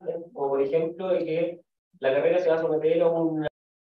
como por ejemplo de que la carrera se va a someter a un.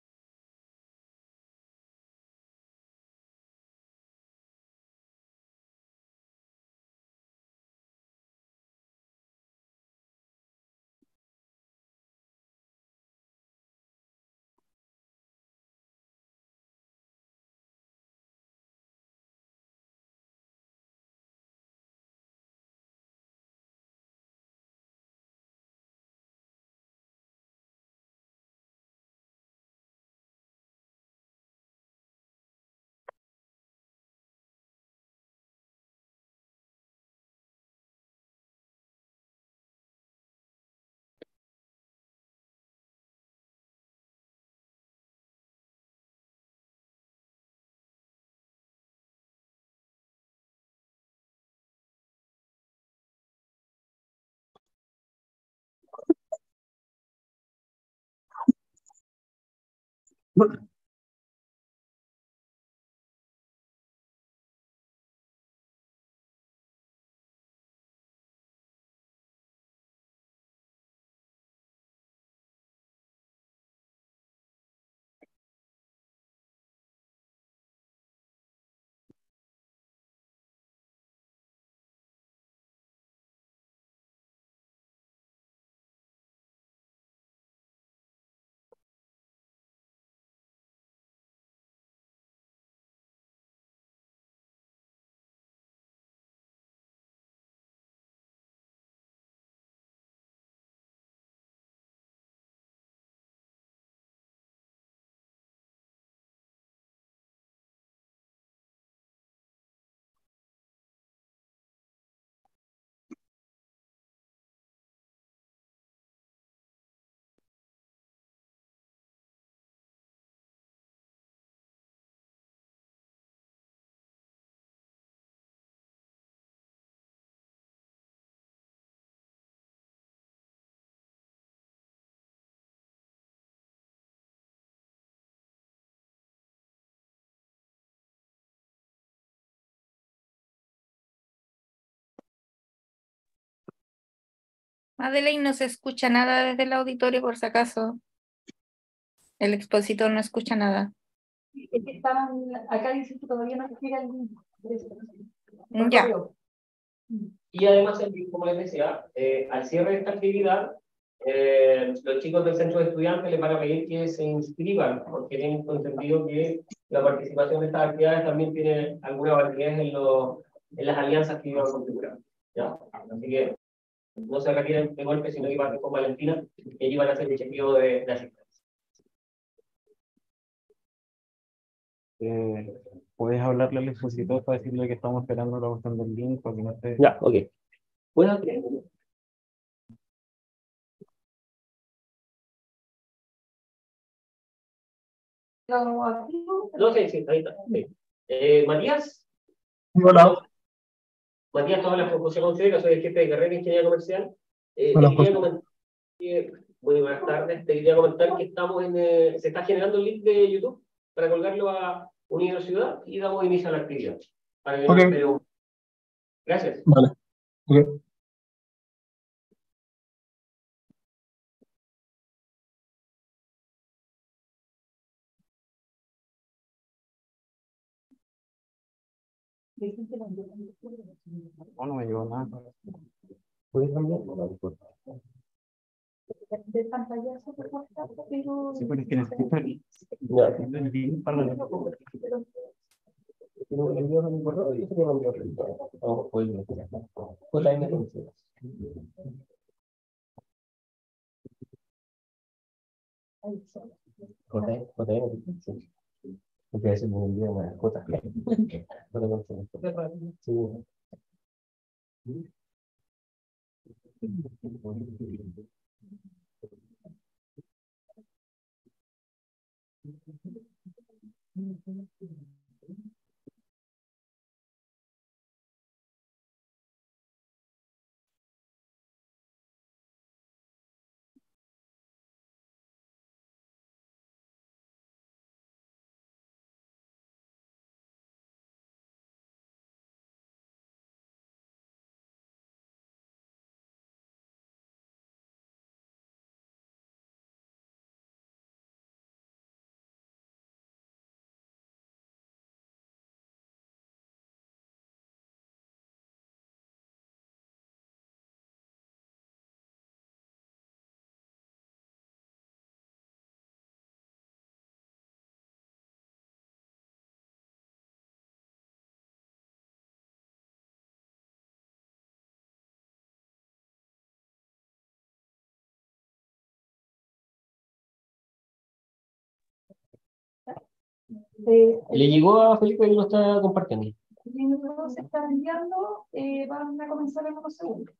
Madeleine, no se escucha nada desde el auditorio, por si acaso. El expositor no escucha nada. Es que estaban, acá dice que todavía no llega el link. Por Ya. correo. Y además, como les decía, al cierre de esta actividad, los chicos del centro de estudiantes les van a pedir que se inscriban, porque tienen entendido que la participación de estas actividades también tiene alguna validez en las alianzas que iban configurando. ¿Ya? Así que no se requieren de golpe, sino que parten con Valentina, y allí van a hacer el chequeo de asistencia. ¿Puedes hablarle al expositor para decirle que estamos esperando la cuestión del link? Porque no sé. Ya, ok. ¿Puedo creer? No sé, sí, ahí está. Sí. Matías. Hola. Matías, todas las proposiciones con ustedes, soy el jefe de carrera de Ingeniería Comercial. Hola, Te quería comentar muy buenas tardes. Te quería comentar que estamos se está generando el link de YouTube para colgarlo a Universidad y damos inicio a la actividad. Para que no espere. Gracias. Vale. Ok. No, no me llegó nada. ¿Puedes cambiar? De pantallazo, pero... Sí, pero es que necesito el link para la. Porque ese es un idioma, J. ¿Le llegó a Felipe que lo está compartiendo? Los se están enviando, van a comenzar en unos segundos.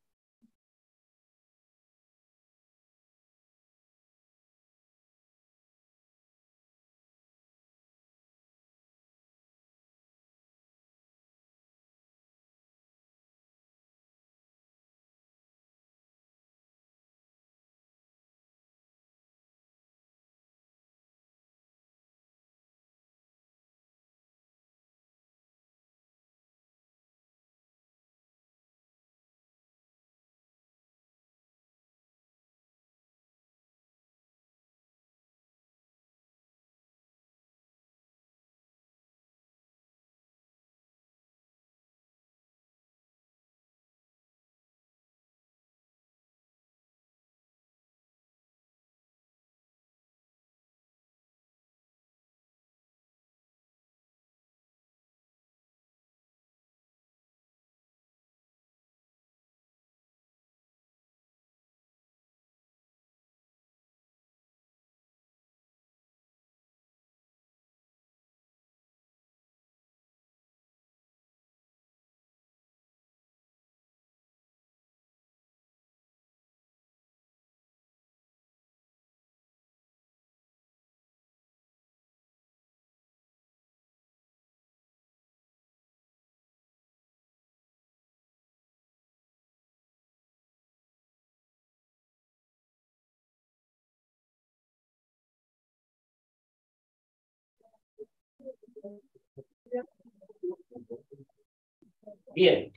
Bien,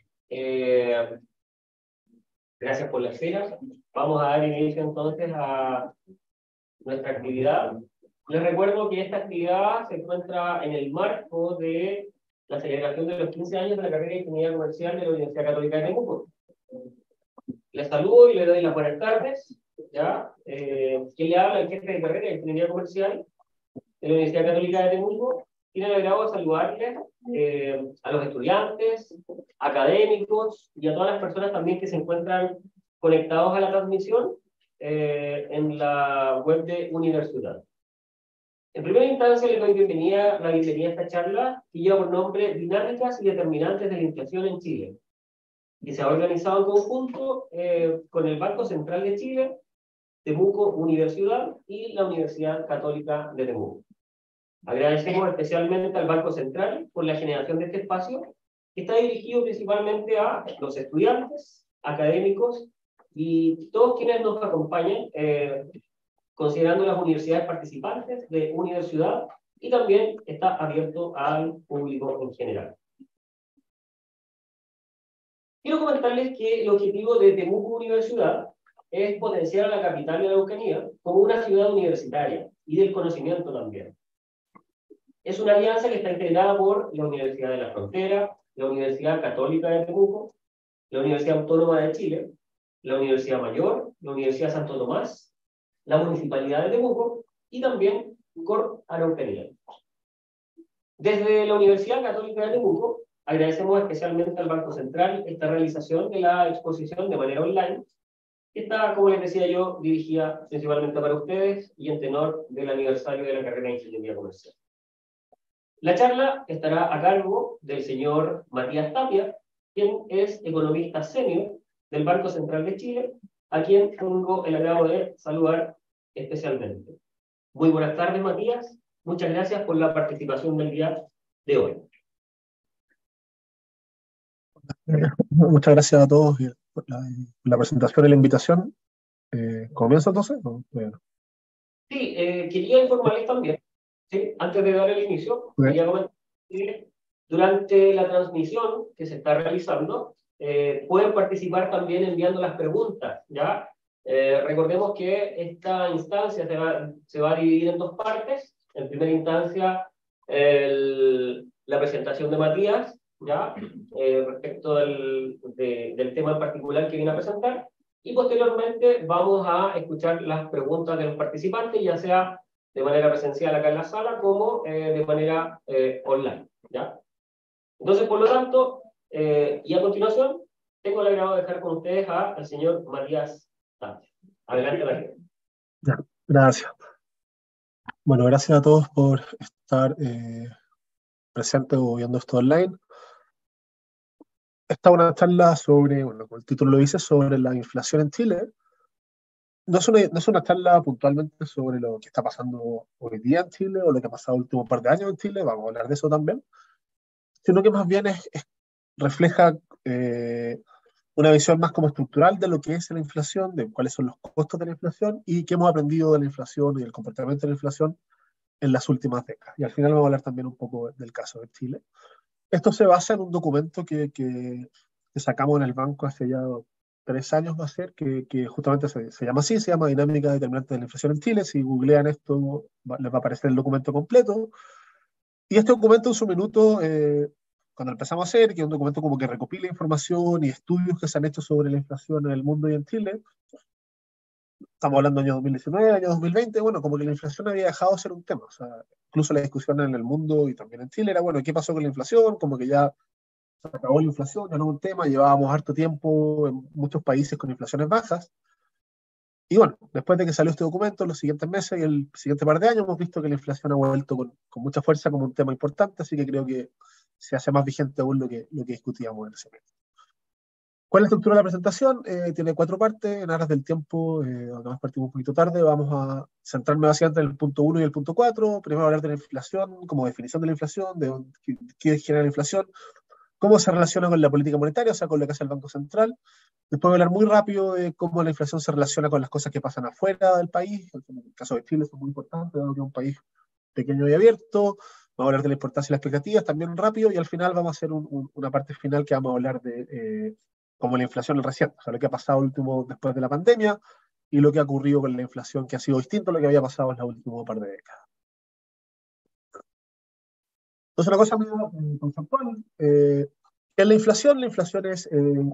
gracias por la espera. Vamos a dar inicio entonces a nuestra actividad. Les recuerdo que esta actividad se encuentra en el marco de la celebración de los 15 años de la carrera de Ingeniería Comercial de la Universidad Católica de Temuco. Les saludo y les doy las buenas tardes. ¿Ya? ¿Quién le habla? El jefe de carrera de Ingeniería Comercial de la Universidad Católica de Temuco. Tiene el agrado de saludarles a los estudiantes, académicos y a todas las personas también que se encuentran conectados a la transmisión en la web de Universidad. En primera instancia, les doy la bienvenida a esta charla que lleva por nombre Dinámicas y Determinantes de la Inflación en Chile, que se ha organizado en conjunto con el Banco Central de Chile, Temuco Universidad y la Universidad Católica de Temuco. Agradecemos especialmente al Banco Central por la generación de este espacio, que está dirigido principalmente a los estudiantes, académicos y todos quienes nos acompañan, considerando las universidades participantes de Universidad, y también está abierto al público en general. Quiero comentarles que el objetivo de Temuco Universidad es potenciar a la capital de la Araucanía como una ciudad universitaria y del conocimiento también. Es una alianza que está integrada por la Universidad de la Frontera, la Universidad Católica de Temuco, la Universidad Autónoma de Chile, la Universidad Mayor, la Universidad Santo Tomás, la Municipalidad de Temuco y también Cor Araucanía. Desde la Universidad Católica de Temuco agradecemos especialmente al Banco Central esta realización de la exposición de manera online, que está, como les decía yo, dirigida principalmente para ustedes y en tenor del aniversario de la carrera de Ingeniería Comercial. La charla estará a cargo del señor Matías Tapia, quien es economista senior del Banco Central de Chile, a quien tengo el agrado de saludar especialmente. Muy buenas tardes, Matías. Muchas gracias por la participación del día de hoy. Muchas gracias a todos por la presentación y la invitación. ¿Comienza entonces? Sí, quería informarles también, ¿sí? Antes de dar el inicio, quería comentar que durante la transmisión que se está realizando, pueden participar también enviando las preguntas, ¿ya? Recordemos que esta instancia se va a dividir en dos partes. En primera instancia, la presentación de Matías, ¿ya? Respecto del tema en particular que viene a presentar, y posteriormente vamos a escuchar las preguntas de los participantes, ya sea de manera presencial acá en la sala como de manera online, ¿ya? Entonces, por lo tanto, y a continuación, tengo el agrado de dejar con ustedes al señor Matías Tapia. Adelante, Matías. Gracias. Bueno, gracias a todos por estar presentes o viendo esto online. Esta es una charla sobre, bueno, como el título lo dice, sobre la inflación en Chile. No es una charla puntualmente sobre lo que está pasando hoy día en Chile o lo que ha pasado el último par de años en Chile, vamos a hablar de eso también, sino que más bien refleja una visión más como estructural de lo que es la inflación, de cuáles son los costos de la inflación y qué hemos aprendido de la inflación y del comportamiento de la inflación en las últimas décadas. Y al final vamos a hablar también un poco del caso de Chile. Esto se basa en un documento que sacamos en el banco hace ya 3 años, va a ser, que justamente se llama así, se llama Dinámica Determinante de la Inflación en Chile. Si googlean esto, les va a aparecer el documento completo. Y este documento en su minuto, cuando lo empezamos a hacer, que es un documento como que recopila información y estudios que se han hecho sobre la inflación en el mundo y en Chile, estamos hablando del año 2019, año 2020, bueno, como que la inflación había dejado de ser un tema. O sea, incluso la discusión en el mundo y también en Chile era, bueno, ¿qué pasó con la inflación? Como que ya se acabó la inflación, ya no es un tema, llevábamos harto tiempo en muchos países con inflaciones bajas. Y bueno, después de que salió este documento, los siguientes meses y el siguiente par de años, hemos visto que la inflación ha vuelto con mucha fuerza como un tema importante, así que creo que se hace más vigente aún lo que discutíamos en ese momento. ¿Cuál es la estructura de la presentación? Tiene 4 partes. En aras del tiempo, además partimos un poquito tarde, vamos a centrarme básicamente en el punto 1 y el punto 4. Primero hablar de la inflación, como definición de la inflación, de qué genera la inflación, cómo se relaciona con la política monetaria, o sea, con lo que hace el Banco Central. Después voy a hablar muy rápido de cómo la inflación se relaciona con las cosas que pasan afuera del país. En el caso de Chile eso es muy importante, dado que es un país pequeño y abierto. Vamos a hablar de la importancia y las expectativas también rápido, y al final vamos a hacer una parte final que vamos a hablar de como la inflación reciente, o sea, lo que ha pasado último después de la pandemia y lo que ha ocurrido con la inflación, que ha sido distinto a lo que había pasado en los últimos par de décadas. Entonces, una cosa muy conceptual, ¿qué es la inflación? La inflación es,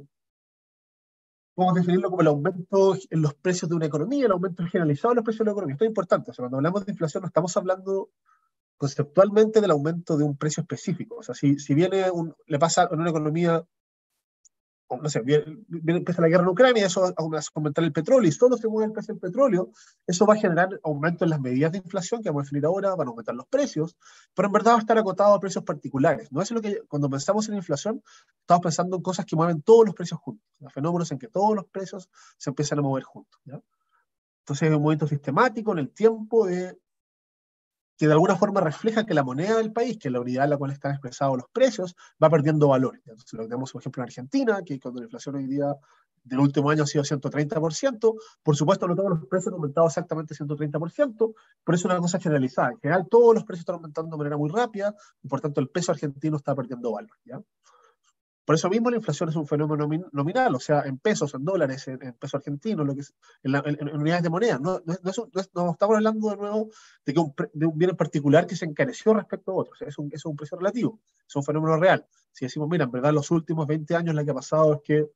podemos definirlo como el aumento en los precios de una economía, el aumento generalizado de los precios de la economía. Esto es importante, o sea, cuando hablamos de inflación no estamos hablando conceptualmente del aumento de un precio específico. O sea, si le pasa en una economía, no sé, empieza la guerra en Ucrania, eso va a aumentar el petróleo y solo se mueve el precio del petróleo, eso va a generar aumento en las medidas de inflación que vamos a definir ahora, van a aumentar los precios, pero en verdad va a estar acotado a precios particulares. No es lo que, cuando pensamos en inflación, estamos pensando en cosas que mueven todos los precios juntos, los fenómenos en que todos los precios se empiezan a mover juntos, ¿ya? Entonces es un movimiento sistemático en el tiempo que de alguna forma refleja que la moneda del país, que es la unidad en la cual están expresados los precios, va perdiendo valor. Entonces, lo que tenemos, por ejemplo, en Argentina, que cuando la inflación hoy día del último año ha sido 130%, por supuesto no todos los precios han aumentado exactamente 130%, pero es una cosa generalizada. En general, todos los precios están aumentando de manera muy rápida, y por tanto el peso argentino está perdiendo valor, ¿ya? Por eso mismo la inflación es un fenómeno nominal, o sea, en pesos, en dólares, en peso argentino, lo que es, en unidades de moneda. No estamos hablando de nuevo de de un bien en particular que se encareció respecto a otros. Es un precio relativo, es un fenómeno real. Si decimos, mira, en verdad los últimos 20 años lo que ha pasado es que,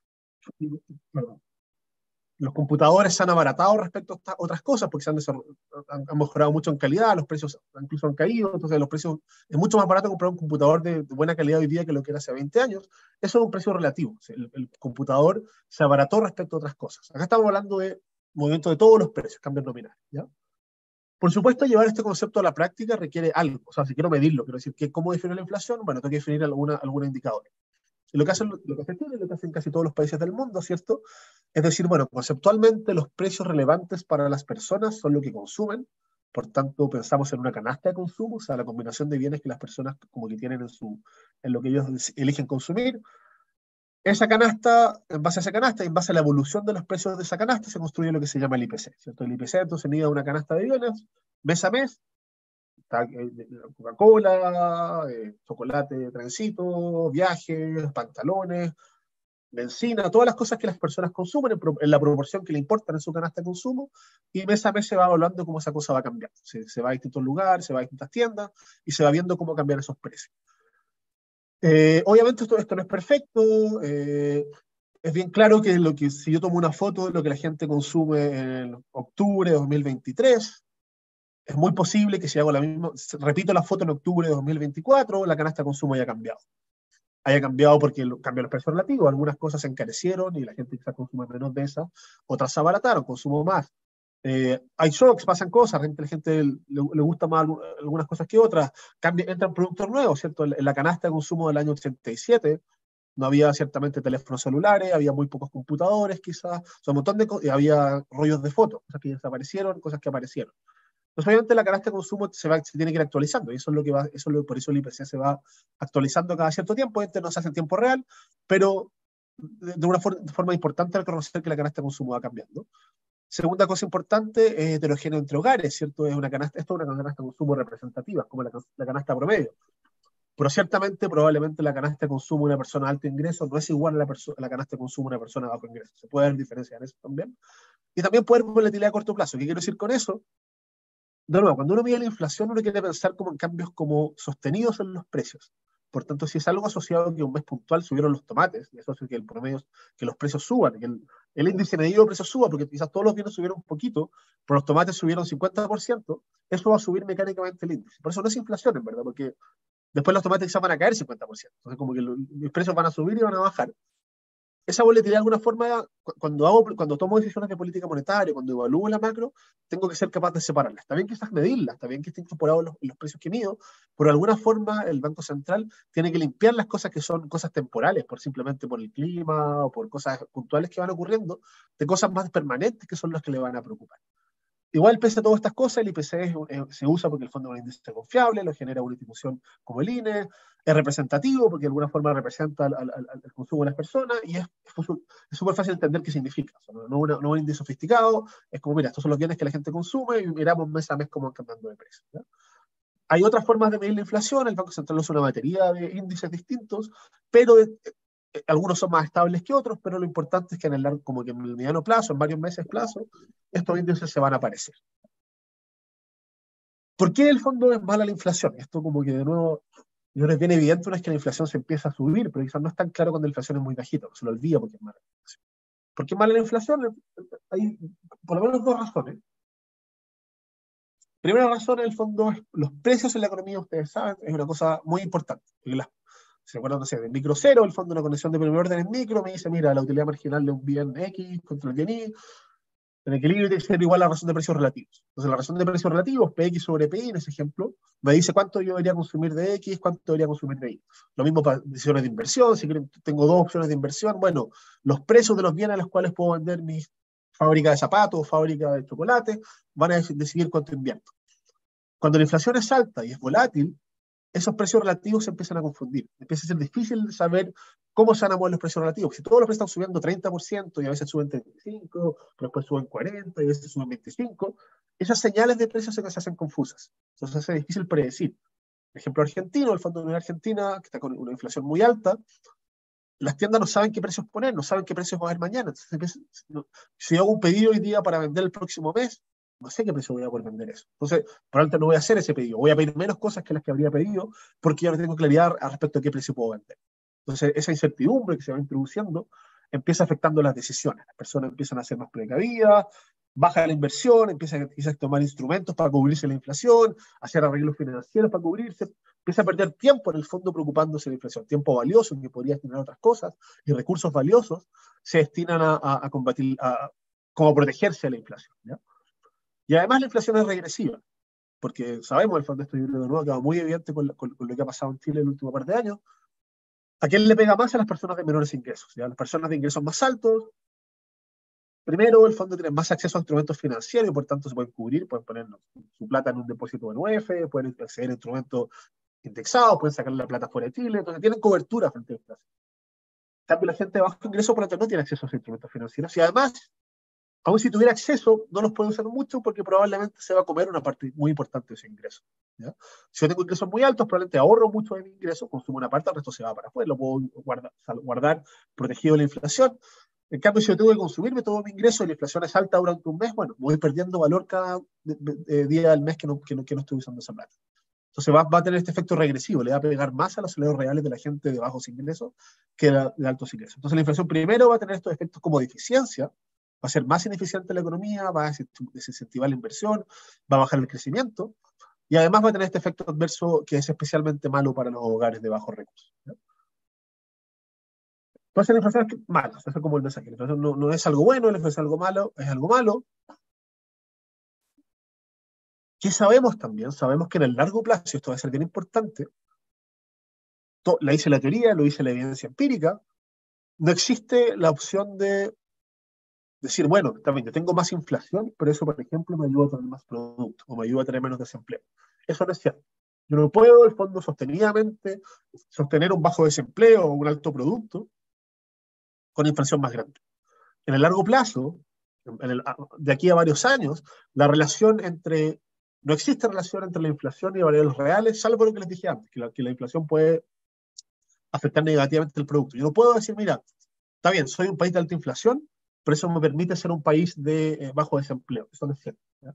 perdón, los computadores se han abaratado respecto a otras cosas porque han mejorado mucho en calidad, los precios incluso han caído, entonces los precios, es mucho más barato comprar un computador de buena calidad hoy día que lo que era hace 20 años. Eso es un precio relativo. El computador se abarató respecto a otras cosas. Acá estamos hablando de movimiento de todos los precios, cambios nominales, ¿ya? Por supuesto, llevar este concepto a la práctica requiere algo. O sea, si quiero medirlo, quiero decir, ¿cómo definir la inflación? Bueno, tengo que definir algún indicador. Y lo que hace Chile, lo que hacen casi todos los países del mundo, ¿cierto? Es decir, bueno, conceptualmente los precios relevantes para las personas son lo que consumen, por tanto pensamos en una canasta de consumo, o sea, la combinación de bienes que las personas como que tienen en lo que ellos eligen consumir. Esa canasta, en base a esa canasta y en base a la evolución de los precios de esa canasta, se construye lo que se llama el IPC, ¿cierto? El IPC entonces mide una canasta de bienes, mes a mes, Coca-Cola, chocolate, trencito, viajes, pantalones, benzina, todas las cosas que las personas consumen en la proporción que le importan en su canasta de consumo, y mes a mes se va evaluando cómo esa cosa va cambiando. Se va a distintos lugares, se va a distintas tiendas, y se va viendo cómo cambiar esos precios. Obviamente esto no es perfecto, es bien claro que, si yo tomo una foto de lo que la gente consume en octubre de 2023, es muy posible que si hago repito la foto en octubre de 2024, la canasta de consumo haya cambiado porque cambian los precios relativos. Algunas cosas se encarecieron y la gente quizás consume menos de esas, otras se abarataron, consumo más. Hay shocks, pasan cosas, a la gente le gusta más algunas cosas que otras, entran productos nuevos, ¿cierto? En la canasta de consumo del año 87 no había ciertamente teléfonos celulares, había muy pocos computadores quizás, o sea, un montón de cosas, había rollos de fotos, cosas que desaparecieron, cosas que aparecieron. Entonces, obviamente la canasta de consumo se tiene que ir actualizando, y eso es lo que va, por eso el IPC se va actualizando cada cierto tiempo, no se hace en tiempo real, pero de una forma importante reconocer que la canasta de consumo va cambiando. Segunda cosa importante, es heterogéneo entre hogares, ¿cierto? Esto es una canasta de consumo representativa, como la canasta promedio. Pero ciertamente, probablemente la canasta de consumo de una persona de alto ingreso no es igual a la canasta de consumo de una persona de bajo ingreso. Se puede ver diferencias en eso también. Y también puede haber volatilidad a corto plazo. ¿Qué quiero decir con eso? De nuevo, cuando uno mide la inflación, uno quiere pensar como en cambios como sostenidos en los precios. Por tanto, si es algo asociado a que un mes puntual subieron los tomates, y eso hace que el promedio, que los precios suban, que el índice medido de precios suba, porque quizás todos los bienes subieron un poquito, pero los tomates subieron 50%, eso va a subir mecánicamente el índice. Por eso no es inflación, en verdad, porque después los tomates quizás van a caer 50%. Entonces, como que los precios van a subir y van a bajar. Esa volatilidad de alguna forma, cuando tomo decisiones de política monetaria, cuando evalúo la macro, tengo que ser capaz de separarla. Está bien quizás medirla, está bien que esté incorporado en los precios que mido, pero de alguna forma el Banco Central tiene que limpiar las cosas que son cosas temporales, simplemente por el clima o por cosas puntuales que van ocurriendo, de cosas más permanentes que son las que le van a preocupar. Igual, pese a todas estas cosas, el IPC se usa porque el fondo es un índice confiable, lo genera una institución como el INE, es representativo porque de alguna forma representa al consumo de las personas y es súper fácil entender qué significa. O sea, no un índice sofisticado, es como, mira, estos son los bienes que la gente consume y miramos mes a mes cómo van cambiando de precio, ¿ya? Hay otras formas de medir la inflación, el Banco Central usa una batería de índices distintos, pero algunos son más estables que otros, pero lo importante es que como que en el mediano plazo, en varios meses plazo, estos índices se van a aparecer. ¿Por qué el fondo es mala la inflación? Esto como que de nuevo, yo creo que es bien evidente una vez que la inflación se empieza a subir, pero quizás no es tan claro cuando la inflación es muy bajita, se lo olvida porque es mala la inflación. ¿Por qué es mala la inflación? Hay por lo menos dos razones. Primera razón, en el fondo, es los precios en la economía, ustedes saben, es una cosa muy importante. ¿Se acuerdan, no sé, del micro cero, el fondo de una conexión de primer orden en micro, me dice, mira, la utilidad marginal de un bien X contra el bien Y, en equilibrio tiene que ser igual a la razón de precios relativos. Entonces, la razón de precios relativos, PX sobre PI, en ese ejemplo, me dice cuánto yo debería consumir de X, cuánto debería consumir de Y. Lo mismo para decisiones de inversión, si tengo dos opciones de inversión, bueno, los precios de los bienes a los cuales puedo vender mis fábricas de zapatos, fábricas de chocolate, van a decidir cuánto invierto. Cuando la inflación es alta y es volátil, esos precios relativos se empiezan a confundir. Empieza a ser difícil saber cómo se van a mover los precios relativos. Si todos los precios están subiendo 30% y a veces suben 35%, pero después suben 40% y a veces suben 25%, esas señales de precios se hacen confusas. Entonces se hace difícil predecir. Por ejemplo, argentino, el Fondo de Unidad Argentina, que está con una inflación muy alta, las tiendas no saben qué precios poner, no saben qué precios va a haber mañana. Entonces, si hago un pedido hoy día para vender el próximo mes, no sé qué precio voy a poder vender eso. Entonces, probablemente no voy a hacer ese pedido. Voy a pedir menos cosas que las que habría pedido porque ya no tengo claridad al respecto de qué precio puedo vender. Entonces, esa incertidumbre que se va introduciendo empieza afectando las decisiones. Las personas empiezan a ser más precavidas, baja la inversión, empiezan quizás a tomar instrumentos para cubrirse la inflación, hacer arreglos financieros para cubrirse, empieza a perder tiempo en el fondo preocupándose de la inflación, tiempo valioso que podría destinar a otras cosas, y recursos valiosos se destinan a combatir, como protegerse de la inflación, ¿ya? Y además la inflación es regresiva, porque sabemos, el fondo de estudio de nuevo ha quedado muy evidente con lo que ha pasado en Chile en el último par de años. ¿A quién le pega más? A las personas de menores ingresos, ¿ya? Las personas de ingresos más altos, primero, el fondo tiene más acceso a instrumentos financieros y por tanto se pueden cubrir, pueden poner su plata en un depósito en UF, pueden acceder a instrumentos indexados, pueden sacar la plata fuera de Chile, entonces tienen cobertura frente a la inflación. En cambio, la gente de bajo ingreso, por lo tanto, no tiene acceso a esos instrumentos financieros y además, aun si tuviera acceso, no los puede usar mucho porque probablemente se va a comer una parte muy importante de ese ingreso, ¿ya? Si yo tengo ingresos muy altos, probablemente ahorro mucho de mi ingreso, consumo una parte, el resto se va para afuera, lo puedo guardar protegido de la inflación. En cambio, si yo tengo que consumirme todo mi ingreso y la inflación es alta durante un mes, bueno, voy perdiendo valor cada día del mes que no estoy usando esa plata. Entonces va a tener este efecto regresivo, le va a pegar más a los salarios reales de la gente de bajos ingresos que de altos ingresos. Entonces la inflación primero va a tener estos efectos como de eficiencia, va a ser más ineficiente la economía, va a desincentivar la inversión, va a bajar el crecimiento, y además va a tener este efecto adverso que es especialmente malo para los hogares de bajos recursos, ¿no? Entonces la inflación es mala, eso es como el mensaje. La inflación no es algo bueno, la inflación es algo malo, ¿Qué sabemos también? Sabemos que en el largo plazo, y esto va a ser bien importante, la hice la teoría, lo hice la evidencia empírica, no existe la opción de decir, bueno, también yo tengo más inflación, pero eso, por ejemplo, me ayuda a tener más productos o me ayuda a tener menos desempleo. Eso no es cierto. Yo no puedo, el fondo, sostenidamente sostener un bajo desempleo o un alto producto con inflación más grande. En el largo plazo, de aquí a varios años, no existe relación entre la inflación y variables reales, salvo lo que les dije antes, que la inflación puede afectar negativamente el producto. Yo no puedo decir, mira, está bien, soy un país de alta inflación, pero eso me permite ser un país de bajo desempleo. Eso no es cierto. ¿Ya?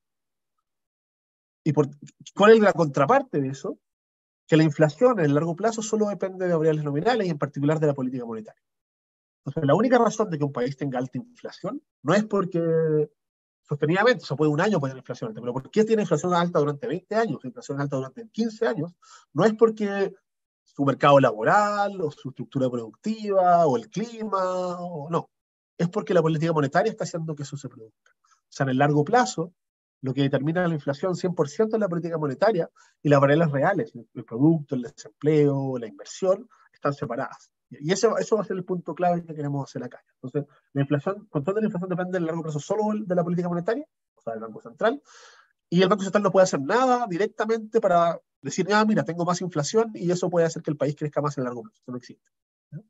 ¿Cuál es la contraparte de eso? Que la inflación en el largo plazo solo depende de variables nominales y en particular de la política monetaria. Entonces, la única razón de que un país tenga alta inflación no es porque sostenidamente, eso puede un año tener inflación alta, pero ¿por qué tiene inflación alta durante 20 años, inflación alta durante 15 años? No es porque su mercado laboral, o su estructura productiva, o el clima, o no. Es porque la política monetaria está haciendo que eso se produzca. O sea, en el largo plazo, lo que determina la inflación 100% es la política monetaria y las variables reales, el producto, el desempleo, la inversión, están separadas. Y eso va a ser el punto clave que queremos hacer acá. Entonces, la inflación, control de la inflación depende en el largo plazo solo de la política monetaria, o sea, del Banco Central, y el Banco Central no puede hacer nada directamente para decir, ah, mira, tengo más inflación y eso puede hacer que el país crezca más en el largo plazo. Eso no existe. ¿No?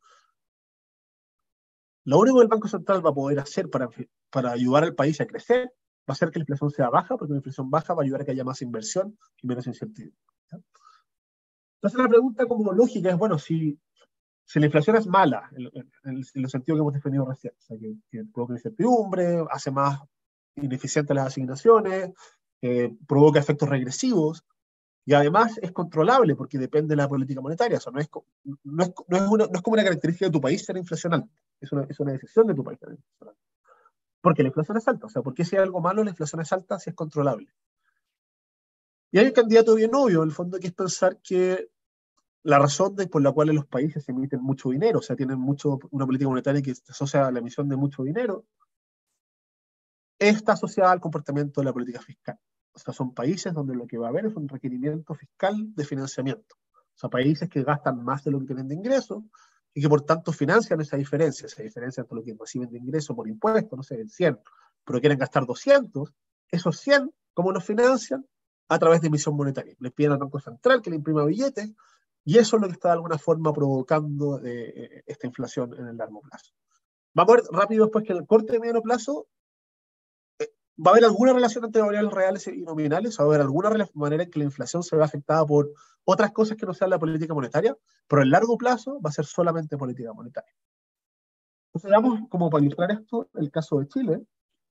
Lo único que el Banco Central va a poder hacer para ayudar al país a crecer va a ser que la inflación sea baja, porque la inflación baja va a ayudar a que haya más inversión y menos incertidumbre. ¿No? Entonces la pregunta como lógica es, bueno, si la inflación es mala, en el sentido que hemos definido recién, o sea, que provoca incertidumbre, hace más ineficientes las asignaciones, provoca efectos regresivos, y además es controlable porque depende de la política monetaria. O sea, no es como una característica de tu país ser inflación alta, es una decisión de tu país ser inflación alta. Porque la inflación es alta, o sea, ¿por qué si hay algo malo la inflación es alta si es controlable? Y hay un candidato bien obvio, en el fondo, que es pensar que la razón por la cual los países emiten mucho dinero, o sea, tienen una política monetaria que se asocia a la emisión de mucho dinero, está asociada al comportamiento de la política fiscal. O sea, son países donde lo que va a haber es un requerimiento fiscal de financiamiento. O sea, países que gastan más de lo que tienen de ingresos y que por tanto financian esa diferencia entre lo que reciben de ingresos por impuestos, no sé, 100, pero quieren gastar 200, esos 100, ¿cómo los financian? A través de emisión monetaria. Les piden al Banco Central que le imprima billetes y eso es lo que está de alguna forma provocando esta inflación en el largo plazo. Vamos a ver rápido después que en el corto y mediano plazo va a haber alguna relación entre variables reales y nominales, va a haber alguna manera en que la inflación se ve afectada por otras cosas que no sean la política monetaria, pero en largo plazo va a ser solamente política monetaria. Entonces, damos como para ilustrar esto el caso de Chile,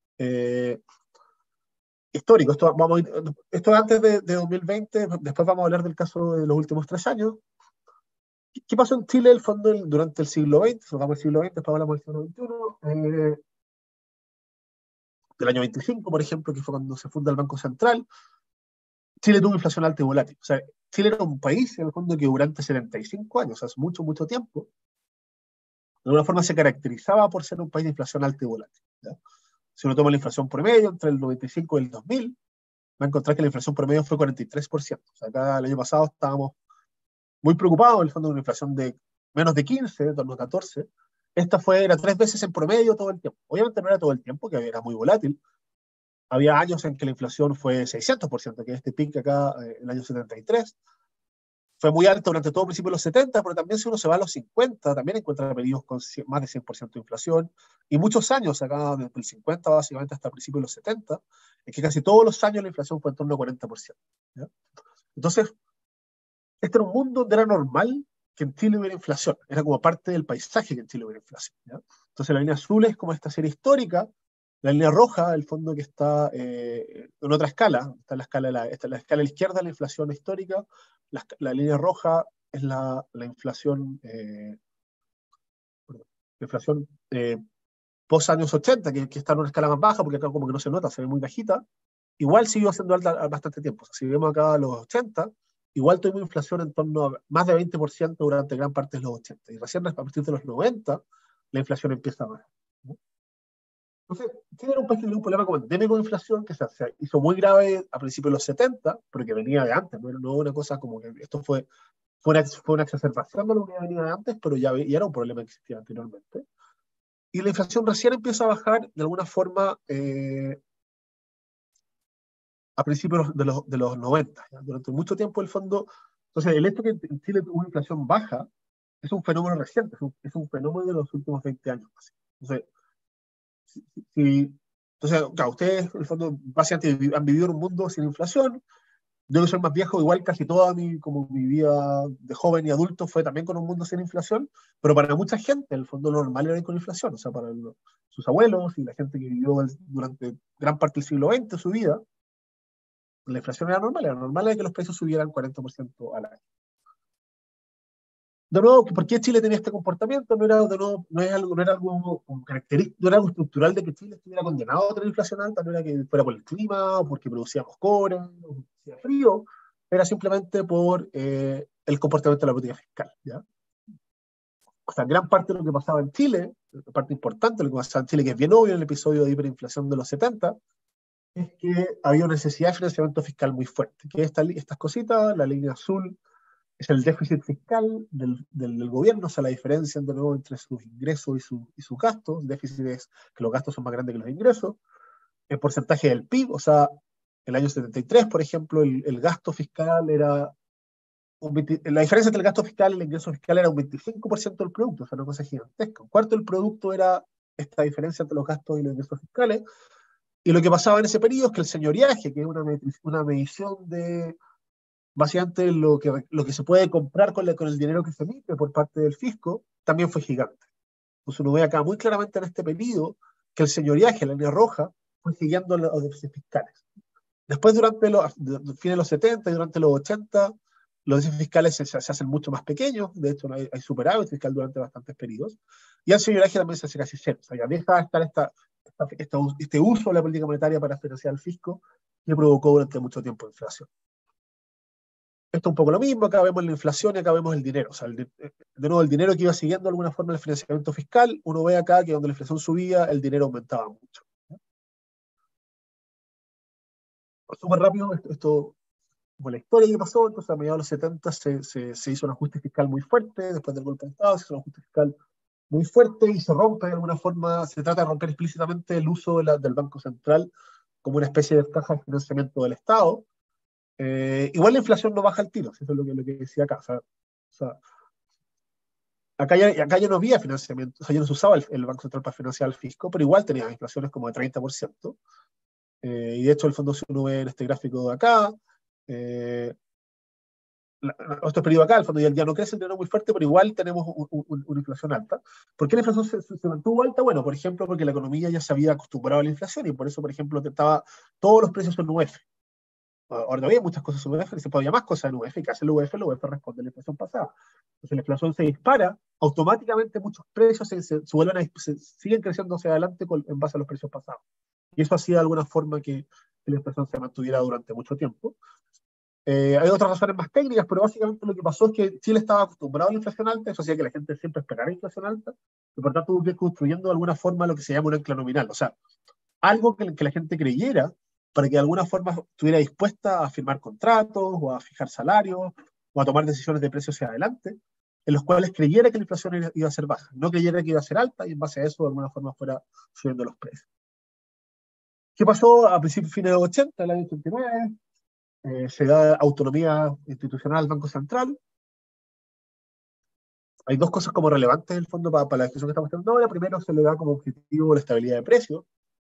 histórico, esto antes de 2020, después vamos a hablar del caso de los últimos 3 años. ¿Qué pasó en Chile, el fondo, durante el siglo XX? Vamos al siglo XX, después hablamos del siglo XXI. Del año 25, por ejemplo, que fue cuando se funda el Banco Central, Chile tuvo inflación alta y volátil. O sea, Chile era un país, en el fondo, que durante 75 años, hace mucho, mucho tiempo, de alguna forma se caracterizaba por ser un país de inflación alta y volátil. ¿Ya? Si uno toma la inflación promedio entre el 95 y el 2000, va a encontrar que la inflación promedio fue 43%. O sea, acá el año pasado estábamos muy preocupados, en el fondo, de una inflación de menos de 15, de torno a 14. Esta era 3 veces en promedio todo el tiempo. Obviamente no era todo el tiempo, que era muy volátil. Había años en que la inflación fue 600%, que es este pico acá en el año 73. Fue muy alto durante todo el principio de los 70, pero también si uno se va a los 50, también encuentra periodos con más de 100% de inflación. Y muchos años, acá desde el 50 básicamente hasta el principio de los 70, es que casi todos los años la inflación fue en torno al 40%. ¿Ya? Entonces, este era un mundo donde era normal que en Chile hubiera inflación. Era como parte del paisaje que en Chile hubiera inflación. ¿Ya? Entonces, la línea azul es como esta serie histórica. La línea roja, el fondo que está en otra escala, está la escala a la izquierda, la inflación histórica, la línea roja es la inflación, post años 80, que está en una escala más baja, porque acá como que no se nota, se ve muy bajita, igual siguió siendo alta bastante tiempo. O sea, si vemos acá los 80, igual tuvimos inflación en torno a más de 20% durante gran parte de los 80, y recién a partir de los 90, la inflación empieza a bajar. ¿No? Entonces, Chile era un país que tenía un problema como endémico de inflación que se hizo muy grave a principios de los 70, pero que venía de antes, no una cosa como que esto fue una exacerbación de lo que venía de antes, pero ya era un problema que existía anteriormente. Y la inflación recién empieza a bajar de alguna forma a principios de los 90. ¿Ya? Durante mucho tiempo el fondo, entonces el hecho de que en Chile tuvo una inflación baja es un fenómeno reciente, es un fenómeno de los últimos 20 años. Así. Entonces, entonces, claro, ustedes en el fondo básicamente han vivido en un mundo sin inflación. Yo que soy más viejo, igual casi toda como mi vida de joven y adulto fue también con un mundo sin inflación, pero para mucha gente el fondo normal era ir con inflación, o sea, para sus abuelos y la gente que vivió durante gran parte del siglo XX su vida, la inflación era normal era que los precios subieran 40% al año. De nuevo, ¿por qué Chile tenía este comportamiento? No era algo característico, no era algo estructural de que Chile estuviera condenado a tener inflación alta, no era que fuera por el clima, o porque producíamos cobre, o porque hacía frío, era simplemente por el comportamiento de la política fiscal. ¿Ya? O sea, gran parte de lo que pasaba en Chile, parte importante de lo que pasaba en Chile, que es bien obvio en el episodio de hiperinflación de los 70, es que había una necesidad de financiamiento fiscal muy fuerte, que estas cositas, la línea azul, es el déficit fiscal del gobierno, o sea, la diferencia de nuevo entre sus ingresos y sus gastos. El déficit es que los gastos son más grandes que los ingresos. El porcentaje del PIB, o sea, el año 73, por ejemplo, el gasto fiscal era la diferencia entre el gasto fiscal y el ingreso fiscal era un 25% del producto, o sea, una cosa gigantesca. Un cuarto del producto era esta diferencia entre los gastos y los ingresos fiscales. Y lo que pasaba en ese periodo es que el señoriaje, que es una medición de básicamente lo que se puede comprar con el dinero que se emite por parte del fisco, también fue gigante. Entonces uno ve acá muy claramente en este periodo que el señoriaje, la línea roja, fue siguiendo los déficits fiscales. Después, durante los fines de los 70 y durante los 80, los déficits fiscales se hacen mucho más pequeños, de hecho hay superávit fiscal durante bastantes periodos, y el señoriaje también se hace casi cero. O sea, ya deja de estar este uso de la política monetaria para financiar al fisco que provocó durante mucho tiempo inflación. Esto es un poco lo mismo, acá vemos la inflación y acá vemos el dinero. O sea, de nuevo, el dinero que iba siguiendo de alguna forma el financiamiento fiscal, uno ve acá que donde la inflación subía, el dinero aumentaba mucho. Súper rápido, esto como la historia que pasó, entonces a mediados de los 70 se hizo un ajuste fiscal muy fuerte, después del golpe de Estado se hizo un ajuste fiscal muy fuerte y se rompe de alguna forma, se trata de romper explícitamente el uso del Banco Central como una especie de caja de financiamiento del Estado. Igual la inflación no baja al tiro, eso es lo que decía acá. O sea, acá ya no había financiamiento, o sea, ya no se usaba el Banco Central para financiar al fisco, pero igual tenía inflaciones como de 30%. Y de hecho, el fondo, si uno ve en este gráfico de acá, otro periodo acá, el fondo ya no crece el dinero muy fuerte, pero igual tenemos una inflación alta. ¿Por qué la inflación se mantuvo alta? Bueno, por ejemplo, porque la economía ya se había acostumbrado a la inflación y por eso, por ejemplo, todos los precios en UF. Ahora todavía hay muchas cosas en UF, se podía más cosas en UF, y que hace el UF responde a la inflación pasada. Entonces la inflación se dispara, automáticamente muchos precios siguen creciendo hacia adelante en base a los precios pasados. Y eso hacía de alguna forma que la inflación se mantuviera durante mucho tiempo. Hay otras razones más técnicas, pero básicamente lo que pasó es que Chile estaba acostumbrado a la inflación alta, eso hacía que la gente siempre esperara inflación alta, y por tanto tuvo que ir construyendo de alguna forma lo que se llama un ancla nominal, o sea, algo que la gente creyera para que de alguna forma estuviera dispuesta a firmar contratos, o a fijar salarios, o a tomar decisiones de precios hacia adelante, en los cuales creyera que la inflación iba a ser baja, no creyera que iba a ser alta, y en base a eso de alguna forma fuera subiendo los precios. ¿Qué pasó a principios fines de los 80, el año 89? Se da autonomía institucional al Banco Central. Hay dos cosas como relevantes en el fondo para la discusión que estamos teniendo ahora. Primero, se le da como objetivo la estabilidad de precios.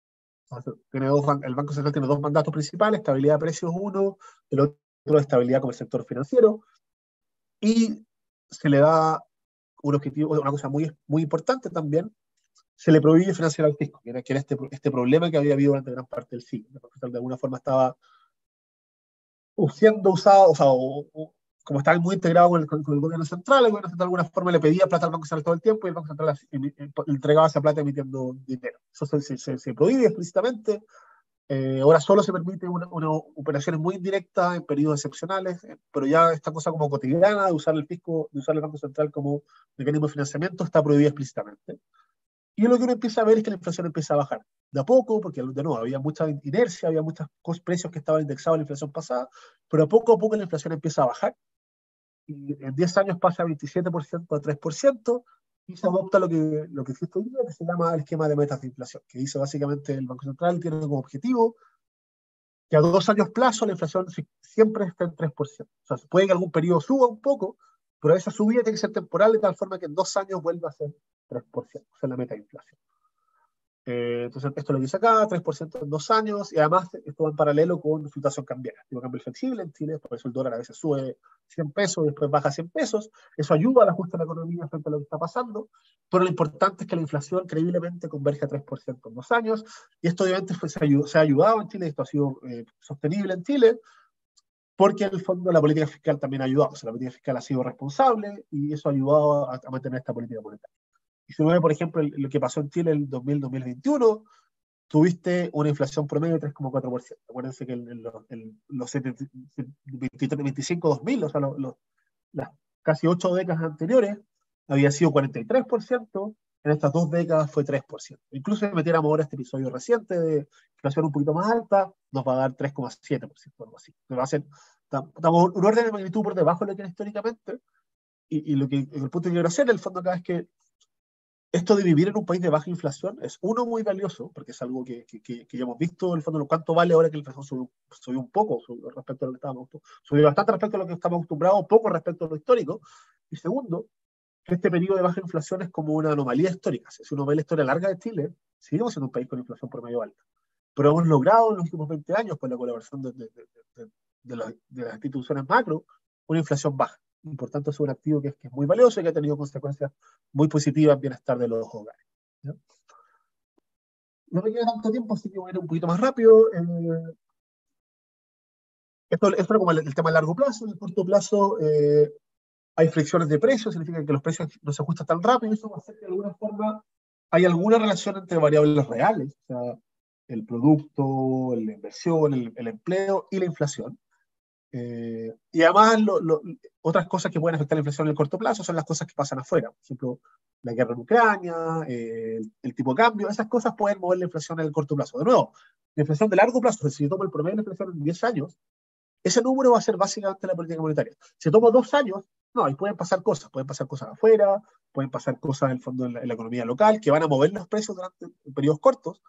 El Banco Central tiene dos mandatos principales, estabilidad de precios uno, el otro estabilidad como el sector financiero. Y se le da un objetivo, una cosa muy, muy importante también, se le prohíbe financiar al fisco, que era este problema que había habido durante gran parte del siglo. El Banco Central de alguna forma estaba siendo usado, o sea, como estaba muy integrado con el gobierno central, el gobierno central de alguna forma le pedía plata al Banco Central todo el tiempo y el Banco Central entregaba esa plata emitiendo dinero. Eso se prohíbe explícitamente. Ahora solo se permite una operaciones muy indirectas en periodos excepcionales, pero ya esta cosa como cotidiana de usar el fisco, de usar el Banco Central como mecanismo de financiamiento está prohibida explícitamente. Y lo que uno empieza a ver es que la inflación empieza a bajar de a poco, porque de nuevo había mucha inercia, había muchos precios que estaban indexados a la inflación pasada, pero a poco la inflación empieza a bajar, y en 10 años pasa a 27% a 3%, y se adopta lo que existe hoy día, que se llama el esquema de metas de inflación, que dice básicamente el Banco Central tiene como objetivo que a 2 años plazo la inflación siempre está en 3%. O sea, puede que algún periodo suba un poco, pero esa subida tiene que ser temporal de tal forma que en 2 años vuelva a ser 3%. Esa es la meta de inflación. Entonces, esto lo dice acá, 3% en 2 años, y además esto va en paralelo con fluctuación cambiaria. Tipo cambio flexible en Chile, por eso el dólar a veces sube 100 pesos y después baja 100 pesos. Eso ayuda al ajuste de la economía frente a lo que está pasando, pero lo importante es que la inflación creíblemente converge a 3% en 2 años, y esto obviamente se ha ayudado en Chile, esto ha sido sostenible en Chile, porque en el fondo la política fiscal también ha ayudado. O sea, la política fiscal ha sido responsable y eso ha ayudado a mantener esta política monetaria. Y si uno ve, por ejemplo, lo que pasó en Chile en el 2021, tuviste una inflación promedio de 3,4%. Acuérdense que en los 25-2000, o sea, las casi 8 décadas anteriores, había sido 43%, en estas 2 décadas fue 3%. Incluso si metiéramos ahora este episodio reciente de inflación un poquito más alta, nos va a dar 3,7%, algo así. Va a ser, estamos un orden de magnitud por debajo de lo que era históricamente, y lo que el punto que quiero hacer en el fondo acá es que esto de vivir en un país de baja inflación es uno muy valioso, porque es algo que ya hemos visto en el fondo, cuánto vale ahora que la inflación subió un poco respecto a lo que estábamos, subió bastante respecto a lo que estamos acostumbrados, poco respecto a lo histórico. Y segundo, que este periodo de baja inflación es como una anomalía histórica. Si uno ve la historia larga de Chile, seguimos siendo un país con inflación promedio alta. Pero hemos logrado en los últimos 20 años, con la colaboración de las instituciones macro, una inflación baja. Y por tanto es un activo que es muy valioso y que ha tenido consecuencias muy positivas en el bienestar de los hogares. ¿Ya? No me queda tanto tiempo, así que voy a ir un poquito más rápido. Esto era como el tema a largo plazo. En el corto plazo hay fricciones de precios, significa que los precios no se ajustan tan rápido, y eso va a hacer que de alguna forma hay alguna relación entre variables reales, o sea, el producto, la inversión, el empleo y la inflación. Y además, otras cosas que pueden afectar la inflación en el corto plazo son las cosas que pasan afuera. Por ejemplo, la guerra en Ucrania, el tipo de cambio, esas cosas pueden mover la inflación en el corto plazo. De nuevo, la inflación de largo plazo, si yo tomo el promedio de la inflación en 10 años, ese número va a ser básicamente la política monetaria. Si tomo 2 años, no, ahí pueden pasar cosas afuera, pueden pasar cosas en el fondo en la economía local, que van a mover los precios durante periodos cortos,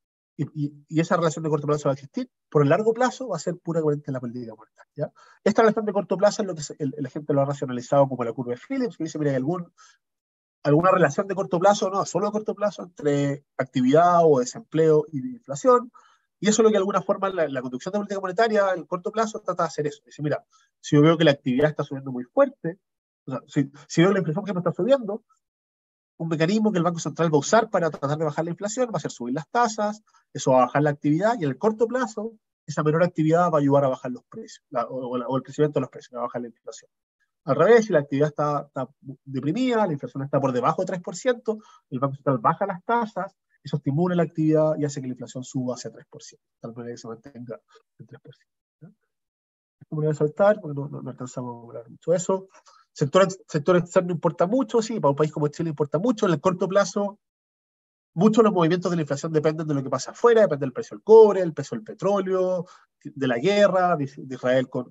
y esa relación de corto plazo va a existir. Por el largo plazo va a ser pura coherente en la política monetaria. ¿Ya? Esta relación de corto plazo es lo que la gente lo ha racionalizado como la curva de Phillips, que dice, mira, hay alguna relación de corto plazo, no, solo de corto plazo, entre actividad o desempleo y inflación, y eso es lo que de alguna forma la conducción de política monetaria en corto plazo trata de hacer eso. Dice, mira, si yo veo que la actividad está subiendo muy fuerte, o sea, si veo que la inflación que me está subiendo, un mecanismo que el Banco Central va a usar para tratar de bajar la inflación va a ser subir las tasas, eso va a bajar la actividad, y en el corto plazo, esa menor actividad va a ayudar a bajar los precios, o el crecimiento de los precios, va a bajar la inflación. Al revés, si la actividad está deprimida, la inflación está por debajo de 3%, el Banco Central baja las tasas, eso estimula la actividad y hace que la inflación suba hacia 3%, tal manera que se mantenga en 3%. ¿Ya? Esto me lo voy a saltar porque no alcanzamos a hablar mucho de eso. Sector externo importa mucho, sí, para un país como Chile importa mucho. En el corto plazo, muchos de los movimientos de la inflación dependen de lo que pasa afuera, depende del precio del cobre, el precio del petróleo, de la guerra de Israel con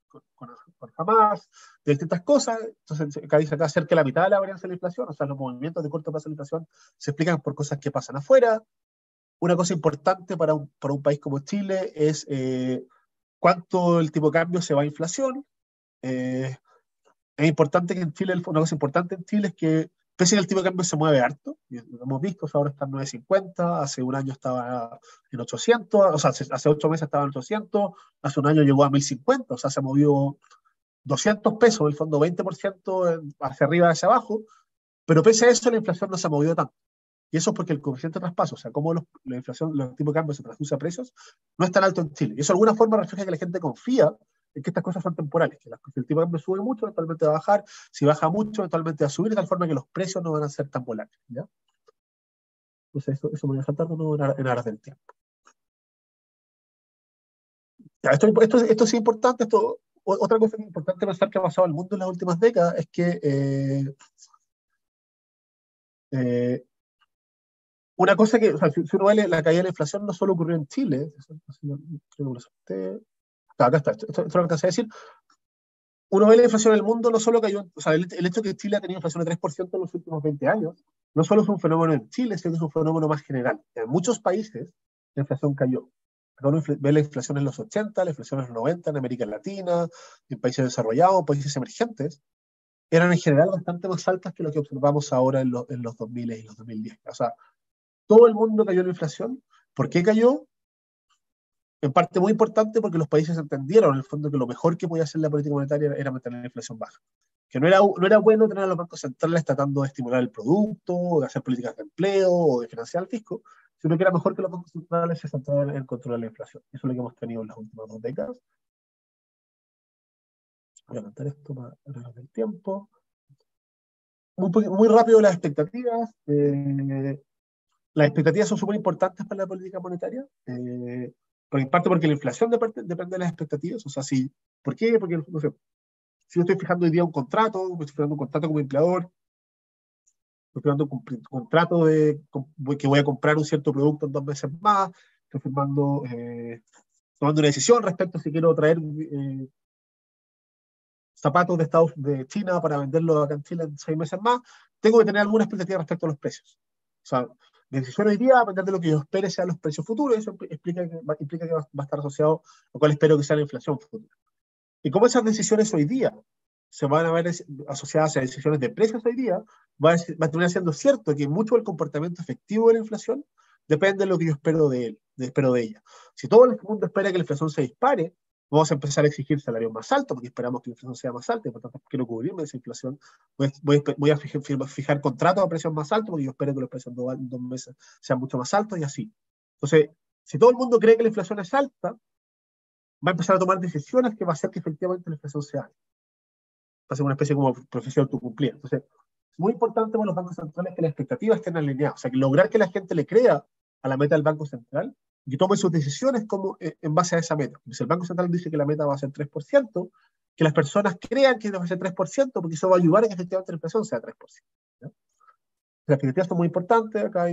Hamas, de distintas cosas. Entonces, acá dice cerca de la mitad de la varianza de la inflación, o sea, los movimientos de corto plazo de la inflación se explican por cosas que pasan afuera. Una cosa importante para un país como Chile es cuánto el tipo de cambio se va a inflación. Es importante que en Chile, una cosa importante en Chile es que pese a que el tipo de cambio se mueve harto, y lo hemos visto, ahora está en 9.50, hace un año estaba en 800, o sea, hace 8 meses estaba en 800, hace un año llegó a 1.050, o sea, se movió 200 pesos, en el fondo 20% hacia arriba y hacia abajo, pero pese a eso la inflación no se ha movido tanto. Y eso es porque el coeficiente de traspaso, o sea, cómo la inflación, los tipos de cambio se traduce a precios, no es tan alto en Chile. Y eso de alguna forma refleja que la gente confía en que estas cosas son temporales, que si el tipo de cambio sube mucho, eventualmente va a bajar, si baja mucho, eventualmente va a subir, de tal forma que los precios no van a ser tan volátiles. ¿Ya? Entonces, eso me voy a saltar en aras del tiempo. Ya, esto sí es importante. Otra cosa que es importante pensar que ha pasado en el mundo en las últimas décadas es que una cosa que, o sea, si uno ve la caída de la inflación, no solo ocurrió en Chile, creo que lo solté. Acá está, esto lo alcancé a decir. Uno ve la inflación en el mundo, no solo cayó, o sea, el hecho de que Chile ha tenido inflación de 3% en los últimos 20 años, no solo es un fenómeno en Chile, sino que es un fenómeno más general. En muchos países la inflación cayó. Uno ve la inflación en los 80, la inflación en los 90, en América Latina, en países desarrollados, países emergentes, eran en general bastante más altas que lo que observamos ahora en los 2000 y los 2010. O sea, todo el mundo cayó en la inflación. ¿Por qué cayó? En parte muy importante porque los países entendieron en el fondo que lo mejor que podía hacer la política monetaria era mantener la inflación baja. Que no era bueno tener a los bancos centrales tratando de estimular el producto, de hacer políticas de empleo o de financiar el fisco, sino que era mejor que los bancos centrales se centraran en controlar la inflación. Eso es lo que hemos tenido en las últimas 2 décadas. Voy a anotar esto para ganar el tiempo. Muy rápido las expectativas. Las expectativas son súper importantes para la política monetaria. En parte porque la inflación depende de las expectativas. O sea, ¿por qué? Porque, no sé, si yo estoy fijando hoy día un contrato, estoy fijando un contrato como empleador, estoy fijando un contrato que voy a comprar un cierto producto en 2 meses más, estoy tomando una decisión respecto a si quiero traer zapatos de China para venderlos acá en Chile en 6 meses más, tengo que tener alguna expectativa respecto a los precios. O sea, mi decisión hoy día va a depender de lo que yo espere sean los precios futuros, y eso implica que va a estar asociado a cuál espero que sea la inflación futura. Y como esas decisiones hoy día se van a ver asociadas a decisiones de precios hoy día, va a terminar siendo cierto que mucho del comportamiento efectivo de la inflación depende de lo que yo espero de ella. Si todo el mundo espera que la inflación se dispare, vamos a empezar a exigir salarios más altos porque esperamos que la inflación sea más alta y por tanto quiero cubrirme de esa inflación. Voy a fijar contratos a precios más altos porque yo espero que los precios en 2 meses sean mucho más altos y así. Entonces, si todo el mundo cree que la inflación es alta, va a empezar a tomar decisiones que va a hacer que efectivamente la inflación sea alta. Va a ser una especie como profesión autocumplida. Entonces, es muy importante para los bancos centrales que las expectativas estén alineadas. O sea, que lograr que la gente le crea a la meta del Banco Central y tome sus decisiones como en base a esa meta. Si el Banco Central dice que la meta va a ser 3%, que las personas crean que va a ser 3%, porque eso va a ayudar a que efectivamente la inflación sea 3%. ¿Ya? Las expectativas son muy importantes. Acá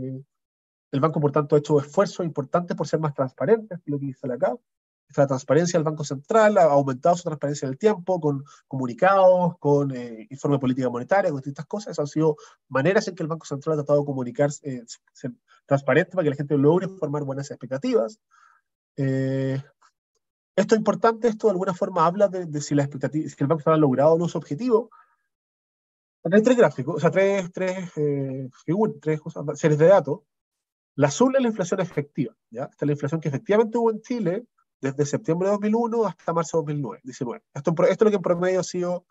el banco, por tanto, ha hecho esfuerzos importantes por ser más transparentes, lo que dice acá. La transparencia del Banco Central ha aumentado su transparencia en el tiempo, con comunicados, con informe de política monetaria, con distintas cosas. Esas han sido maneras en que el Banco Central ha tratado de comunicar, ser transparente para que la gente logre formar buenas expectativas. Esto es importante, esto de alguna forma habla de si, si el Banco Central ha logrado o no su objetivo. Acá hay 3 gráficos, o sea, tres series de datos. La azul es la inflación efectiva, ¿ya? Esta es la inflación que efectivamente hubo en Chile desde septiembre de 2001 hasta marzo de 2019. Esto es lo que en promedio ha sido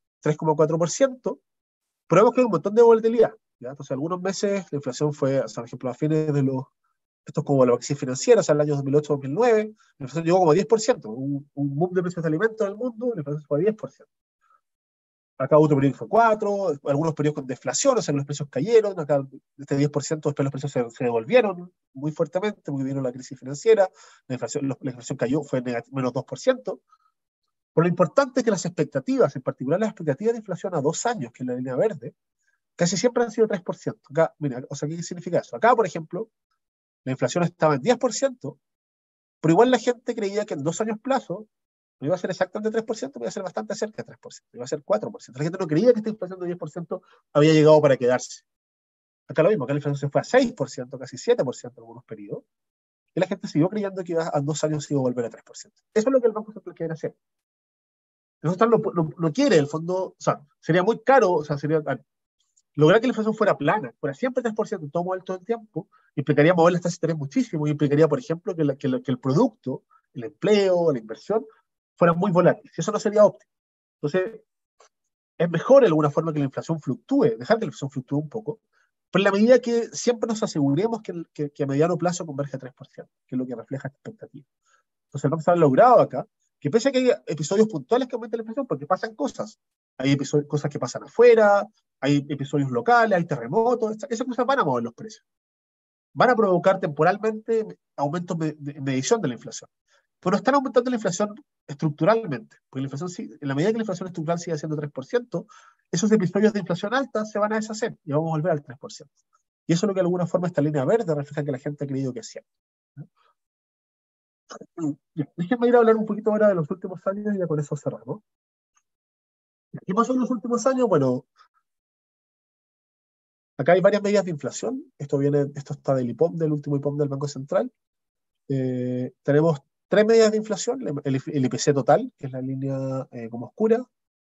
3,4%, pero vemos que hay un montón de volatilidad, ¿ya? Entonces, algunos meses la inflación fue, o sea, por ejemplo, a fines de esto es como la crisis financiera, o sea, el año 2008-2009, la inflación llegó como a 10%, un boom de precios de alimentos en el mundo, la inflación fue a 10%. Acá otro periodo fue 4, algunos periodos con deflación, o sea, los precios cayeron, acá este 10% después los precios se devolvieron muy fuertemente porque vino la crisis financiera, la inflación cayó, fue menos 2%. Pero lo importante es que las expectativas, en particular las expectativas de inflación a 2 años, que es la línea verde, casi siempre han sido 3%. Acá, mira, o sea, ¿qué significa eso? Acá, por ejemplo, la inflación estaba en 10%, pero igual la gente creía que en 2 años plazo no iba a ser exactamente 3%, iba a ser bastante cerca de 3%, iba a ser 4%. La gente no creía que esta inflación de 10% había llegado para quedarse. Acá lo mismo, acá la inflación se fue a 6%, casi 7% en algunos periodos, y la gente siguió creyendo que a 2 años iba a volver a 3%. Eso es lo que el Banco Central quiere hacer. El Banco Central no quiere, en el fondo, o sea, sería muy caro, o sea, lograr que la inflación fuera plana, fuera siempre 3% en todo momento del tiempo, implicaría mover las tasas de interés muchísimo, y implicaría, por ejemplo, que el producto, el empleo, la inversión, fueran muy volátiles, y eso no sería óptimo. Entonces, es mejor en alguna forma que la inflación fluctúe, dejar que la inflación fluctúe un poco, pero en la medida que siempre nos aseguremos que a mediano plazo converge a 3%, que es lo que refleja esta expectativa. Entonces, el Banco Central ha logrado acá que pese a que hay episodios puntuales que aumentan la inflación, porque pasan cosas, hay cosas que pasan afuera, hay episodios locales, hay terremotos, esas cosas van a mover los precios. Van a provocar temporalmente aumentos de medición de la inflación. Pero están aumentando la inflación estructuralmente, porque la inflación, en la medida que la inflación estructural sigue siendo 3%, esos episodios de inflación alta se van a deshacer y vamos a volver al 3%. Y eso es lo que de alguna forma esta línea verde refleja que la gente ha creído que es cierto. Déjenme ir a hablar un poquito ahora de los últimos años y ya con eso cerramos. ¿Qué pasó en los últimos años? Bueno, acá hay varias medidas de inflación. Esto está del IPOM, del último IPOM del Banco Central. Tenemos 3 medidas de inflación: el IPC total, que es la línea como oscura,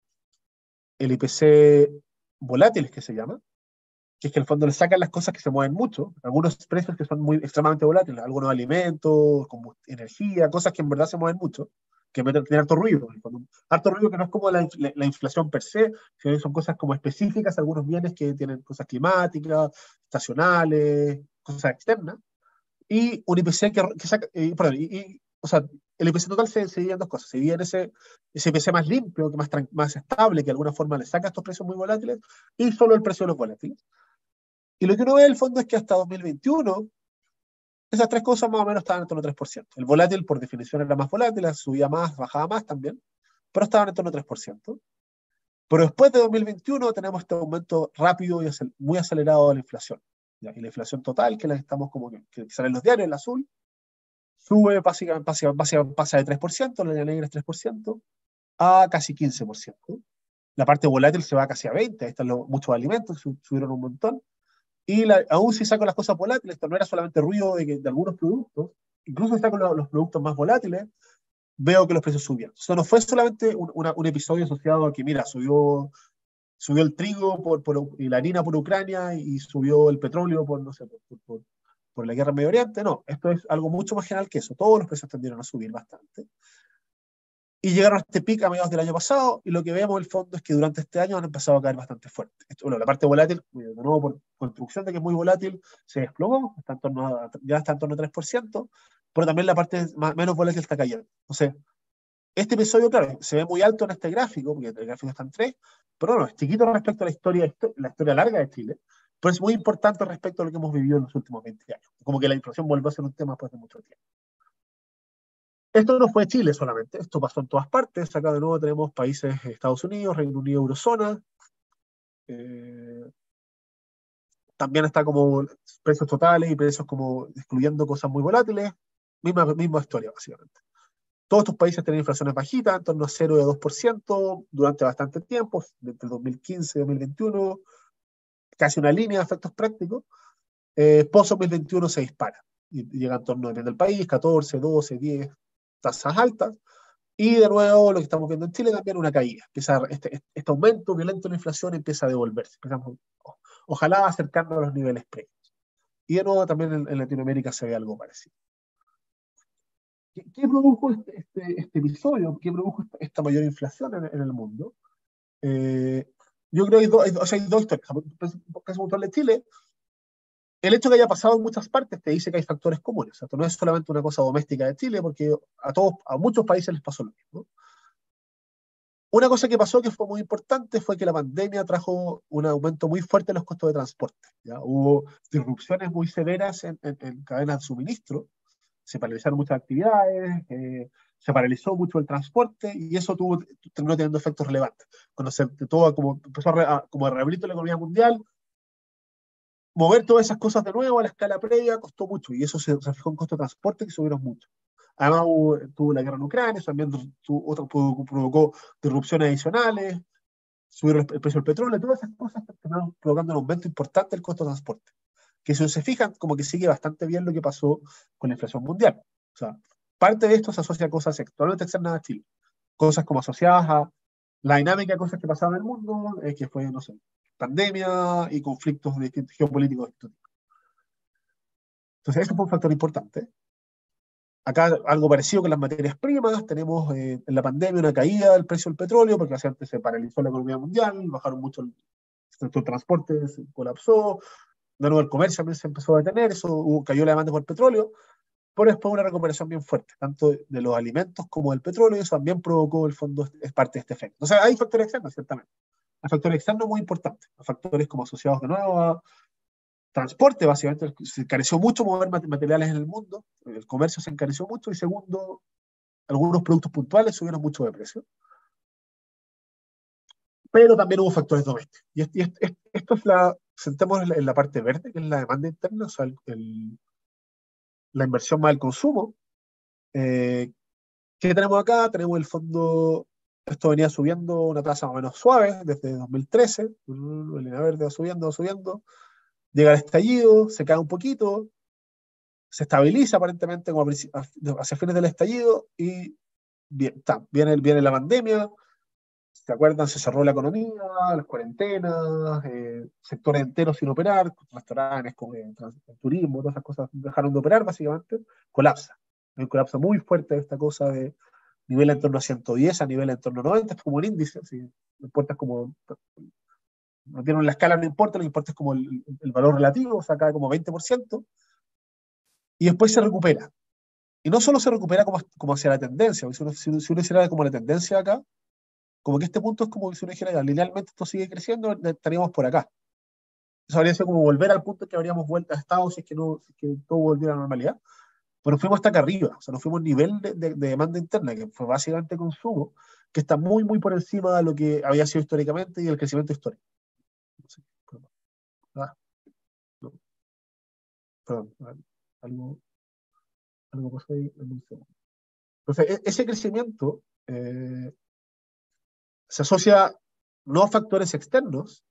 el IPC volátil, que se llama, que es que en el fondo le sacan las cosas que se mueven mucho, algunos precios que son muy extremadamente volátiles, algunos alimentos, energía, cosas que en verdad se mueven mucho, que tienen harto ruido. Harto ruido que no es como la inflación per se, sino que son cosas como específicas, algunos bienes que tienen cosas climáticas, estacionales, cosas externas, y un IPC que saca, perdón, o sea, el IPC total se divide en 2 cosas. Se divide en ese IPC más limpio, que más estable, que de alguna forma le saca estos precios muy volátiles, y solo el precio de los volátiles. Y lo que uno ve en el fondo es que hasta 2021, esas 3 cosas más o menos estaban en torno al 3%. El volátil, por definición, era más volátil, subía más, bajaba más también, pero estaban en torno al 3%. Pero después de 2021 tenemos este aumento rápido y muy acelerado de la inflación. ¿Ya? Y la inflación total, que la estamos como que sale en los diarios, el azul, sube básicamente, pasa de 3%, la línea negra es 3%, a casi 15%. La parte volátil se va casi a 20%, ahí están muchos alimentos, subieron un montón. Y aún si saco las cosas volátiles, esto no era solamente ruido de algunos productos, incluso si saco los productos más volátiles, veo que los precios subían. Eso no fue solamente un episodio asociado a que, mira, subió el trigo y la harina por Ucrania y subió el petróleo no sé, por la guerra en Medio Oriente. No, esto es algo mucho más general que eso. Todos los precios tendieron a subir bastante. Y llegaron a este pico a mediados del año pasado, y lo que vemos en el fondo es que durante este año han empezado a caer bastante fuerte. Bueno, la parte volátil, de nuevo por construcción de que es muy volátil, se desplomó, ya está en torno a 3%, pero también la parte menos volátil está cayendo. Entonces, este episodio, claro, se ve muy alto en este gráfico, porque el gráfico está en 3, pero no, es chiquito respecto a la historia larga de Chile, pero es muy importante respecto a lo que hemos vivido en los últimos 20 años. Como que la inflación volvió a ser un tema después de mucho tiempo. Esto no fue Chile solamente, esto pasó en todas partes. Acá de nuevo tenemos países, Estados Unidos, Reino Unido, Eurozona. También está como precios totales y precios como excluyendo cosas muy volátiles. Misma historia, básicamente. Todos estos países tienen inflaciones bajitas, en torno a 0 y 2% durante bastante tiempo, entre 2015 y 2021, casi una línea de efectos prácticos. Post-2021 se dispara y llega en torno, depende del país, 14, 12, 10, tasas altas. Y de nuevo, lo que estamos viendo en Chile también, una caída. Este aumento violento de la inflación empieza a devolverse. Ojalá acercando a los niveles previos. Y de nuevo también en Latinoamérica se ve algo parecido. ¿Qué produjo este episodio? ¿Qué produjo esta mayor inflación en el mundo? Yo creo que hay dos historias. En el caso puntual de Chile, el hecho de que haya pasado en muchas partes te dice que hay factores comunes. O sea, no es solamente una cosa doméstica de Chile, porque a muchos países les pasó lo mismo. Una cosa que pasó que fue muy importante fue que la pandemia trajo un aumento muy fuerte en los costos de transporte. ¿Ya? Hubo disrupciones muy severas en cadenas de suministro, se paralizaron muchas actividades, se paralizó mucho el transporte, y eso terminó teniendo efectos relevantes. Cuando empezó como a reabrir la economía mundial, mover todas esas cosas de nuevo a la escala previa costó mucho, y eso se fijó en costos de transporte que subieron mucho. Además tuvo la guerra en Ucrania, también provocó disrupciones adicionales, subieron el precio del petróleo, todas esas cosas terminaron provocando un aumento importante del costo de transporte. Que si se fijan, como que sigue bastante bien lo que pasó con la inflación mundial. O sea, parte de esto se asocia a cosas actualmente externas a Chile. Cosas como asociadas a la dinámica de cosas que pasaban en el mundo, que fue, no sé, pandemia y conflictos geopolíticos de este tipo. Entonces, eso fue un factor importante. Acá algo parecido con las materias primas, tenemos en la pandemia una caída del precio del petróleo, porque antes se paralizó la economía mundial, bajaron mucho el sector transporte, se colapsó, de nuevo el comercio también se empezó a detener, cayó la demanda por petróleo, pero después una recuperación bien fuerte, tanto de los alimentos como del petróleo, y eso también provocó, el fondo, es parte de este efecto. O sea, hay factores externos, ciertamente. Hay factores externos muy importantes, factores como asociados de nuevo a transporte, básicamente, se encareció mucho mover materiales en el mundo, el comercio se encareció mucho, y segundo, algunos productos puntuales subieron mucho de precio. Pero también hubo factores domésticos. Y esto es sentemos en la parte verde, que es la demanda interna, o sea, la inversión más el consumo. ¿Qué tenemos acá? Tenemos el fondo, esto venía subiendo una tasa más o menos suave desde 2013, la línea verde va subiendo, llega el estallido, se cae un poquito, se estabiliza aparentemente como hacia fines del estallido y viene la pandemia. ¿Se acuerdan? Se cerró la economía, las cuarentenas, sectores enteros sin operar, restaurantes, turismo, todas esas cosas dejaron de operar básicamente, colapsa. Hay un colapso muy fuerte de esta cosa de nivel en torno a 110, a nivel en torno a 90, es como un índice, ¿sí? No importa, es como, no tienen la escala, no importa, lo que importa es como el valor relativo, o sea, cae como 20%, y después se recupera. Y no solo se recupera como hacia la tendencia, si uno hiciera como la tendencia acá, como que este punto es como si uno dijera, linealmente esto sigue creciendo, estaríamos por acá. Eso habría sido como volver al punto que habríamos vuelto a estado si es que todo volviera a la normalidad. Pero fuimos hasta acá arriba, o sea, nos fuimos a un nivel de demanda interna, que fue básicamente consumo, que está muy, muy por encima de lo que había sido históricamente y del crecimiento histórico. No sé, no, perdón, algo pasó ahí en un segundo. Entonces, ese crecimiento se asocia no a factores externos,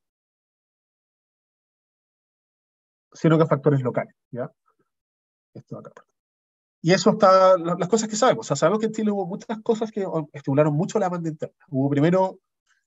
sino que a factores locales, ¿ya? Esto acá. Y eso está, las cosas que sabemos. O sea, sabemos que en Chile hubo muchas cosas que estimularon mucho la demanda interna. Hubo primero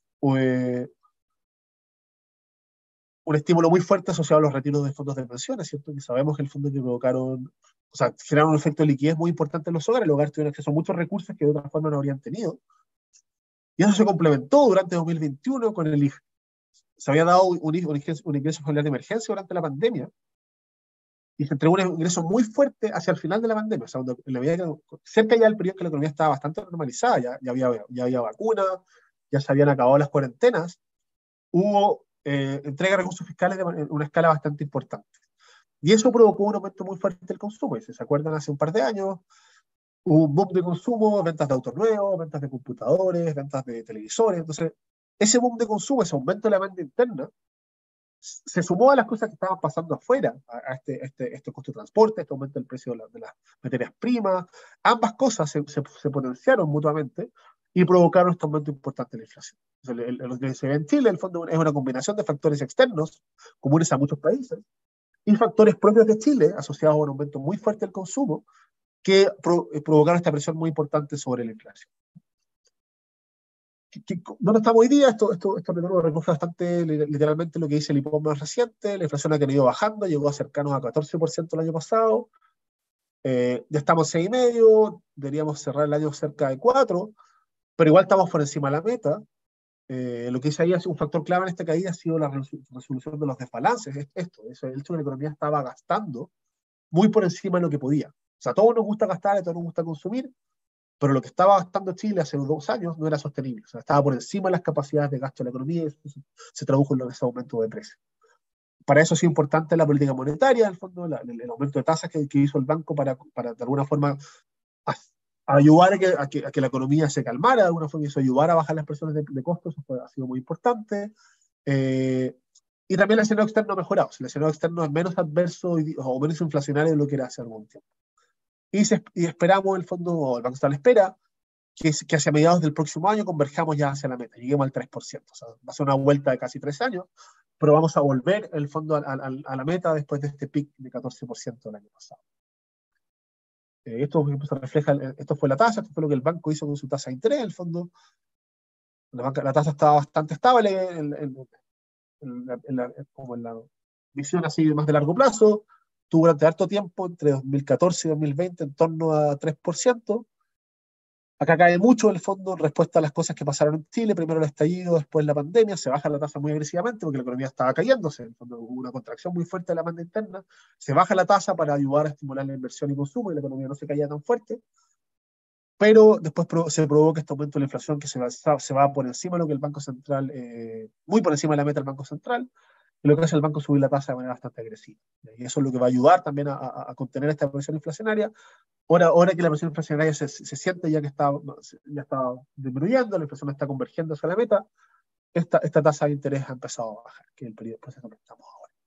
un estímulo muy fuerte asociado a los retiros de fondos de pensiones, ¿cierto? Que sabemos que el fondo que provocaron, o sea, generaron un efecto de liquidez muy importante en los hogares. Los hogares tuvieron acceso a muchos recursos que de otra forma no habrían tenido. Y eso se complementó durante 2021 con el IFE. Se había dado un ingreso familiar de emergencia durante la pandemia y se entregó un ingreso muy fuerte hacia el final de la pandemia, o sea, cerca ya del periodo que la economía estaba bastante normalizada, ya había vacunas, ya se habían acabado las cuarentenas, hubo entrega de recursos fiscales en una escala bastante importante. Y eso provocó un aumento muy fuerte del consumo. Y si se acuerdan, hace un par de años hubo un boom de consumo, ventas de autos nuevos, ventas de computadores, ventas de televisores. Entonces, ese boom de consumo, ese aumento de la demanda interna, se sumó a las cosas que estaban pasando afuera, a este costo de transporte, este aumento del precio de las materias primas. Ambas cosas se potenciaron mutuamente y provocaron este aumento importante de la inflación. Lo que se ve en Chile, en el fondo, es una combinación de factores externos, comunes a muchos países, y factores propios de Chile, asociados a un aumento muy fuerte del consumo, que provocaron esta presión muy importante sobre la inflación. ¿Dónde estamos hoy día? Esto recoge bastante literalmente lo que dice el IPOM más reciente. La inflación ha tenido bajando, llegó a cercanos a 14% el año pasado. Ya estamos en 6,5%, deberíamos cerrar el año cerca de 4%, pero igual estamos por encima de la meta. Lo que dice ahí es un factor clave en esta caída ha sido la resolución de los desbalances. El hecho de que la economía estaba gastando muy por encima de lo que podía. O sea, a todos nos gusta gastar, a todos nos gusta consumir, pero lo que estaba gastando Chile hace 2 años no era sostenible. O sea, estaba por encima de las capacidades de gasto de la economía y eso se tradujo en ese aumento de precios. Para eso ha sido importante la política monetaria, en el fondo, el aumento de tasas que hizo el banco para de alguna forma ayudar a que la economía se calmara, de alguna forma, y eso ayudar a bajar las presiones de costos, eso ha sido muy importante. Y también el escenario externo ha mejorado. El escenario externo es menos adverso o menos inflacionario de lo que era hace algún tiempo. Y esperamos, el fondo, o el Banco Central espera, que hacia mediados del próximo año converjamos ya hacia la meta, lleguemos al 3%. O sea, va a ser una vuelta de casi 3 años, pero vamos a volver el fondo a la meta después de este pic de 14% del año pasado. Esto se refleja, esto fue la tasa, esto fue lo que el banco hizo con su tasa de interés, en el fondo. La tasa estaba bastante estable como en la visión así más de largo plazo. Tuvo durante harto tiempo, entre 2014 y 2020, en torno a 3%. Acá cae mucho el fondo en respuesta a las cosas que pasaron en Chile, primero el estallido, después la pandemia, se baja la tasa muy agresivamente porque la economía estaba cayéndose, en el fondo hubo una contracción muy fuerte de la demanda interna, se baja la tasa para ayudar a estimular la inversión y consumo y la economía no se caía tan fuerte, pero después se provoca este aumento de la inflación que se va por encima de lo que el Banco Central, muy por encima de la meta del Banco Central, y lo que hace el banco es subir la tasa de manera bastante agresiva. Y eso es lo que va a ayudar también a contener esta presión inflacionaria. Ahora que la presión inflacionaria se siente ya está disminuyendo, la inflación está convergiendo hacia la meta, esta tasa de interés ha empezado a bajar, que es el periodo de proceso que estamos ahora.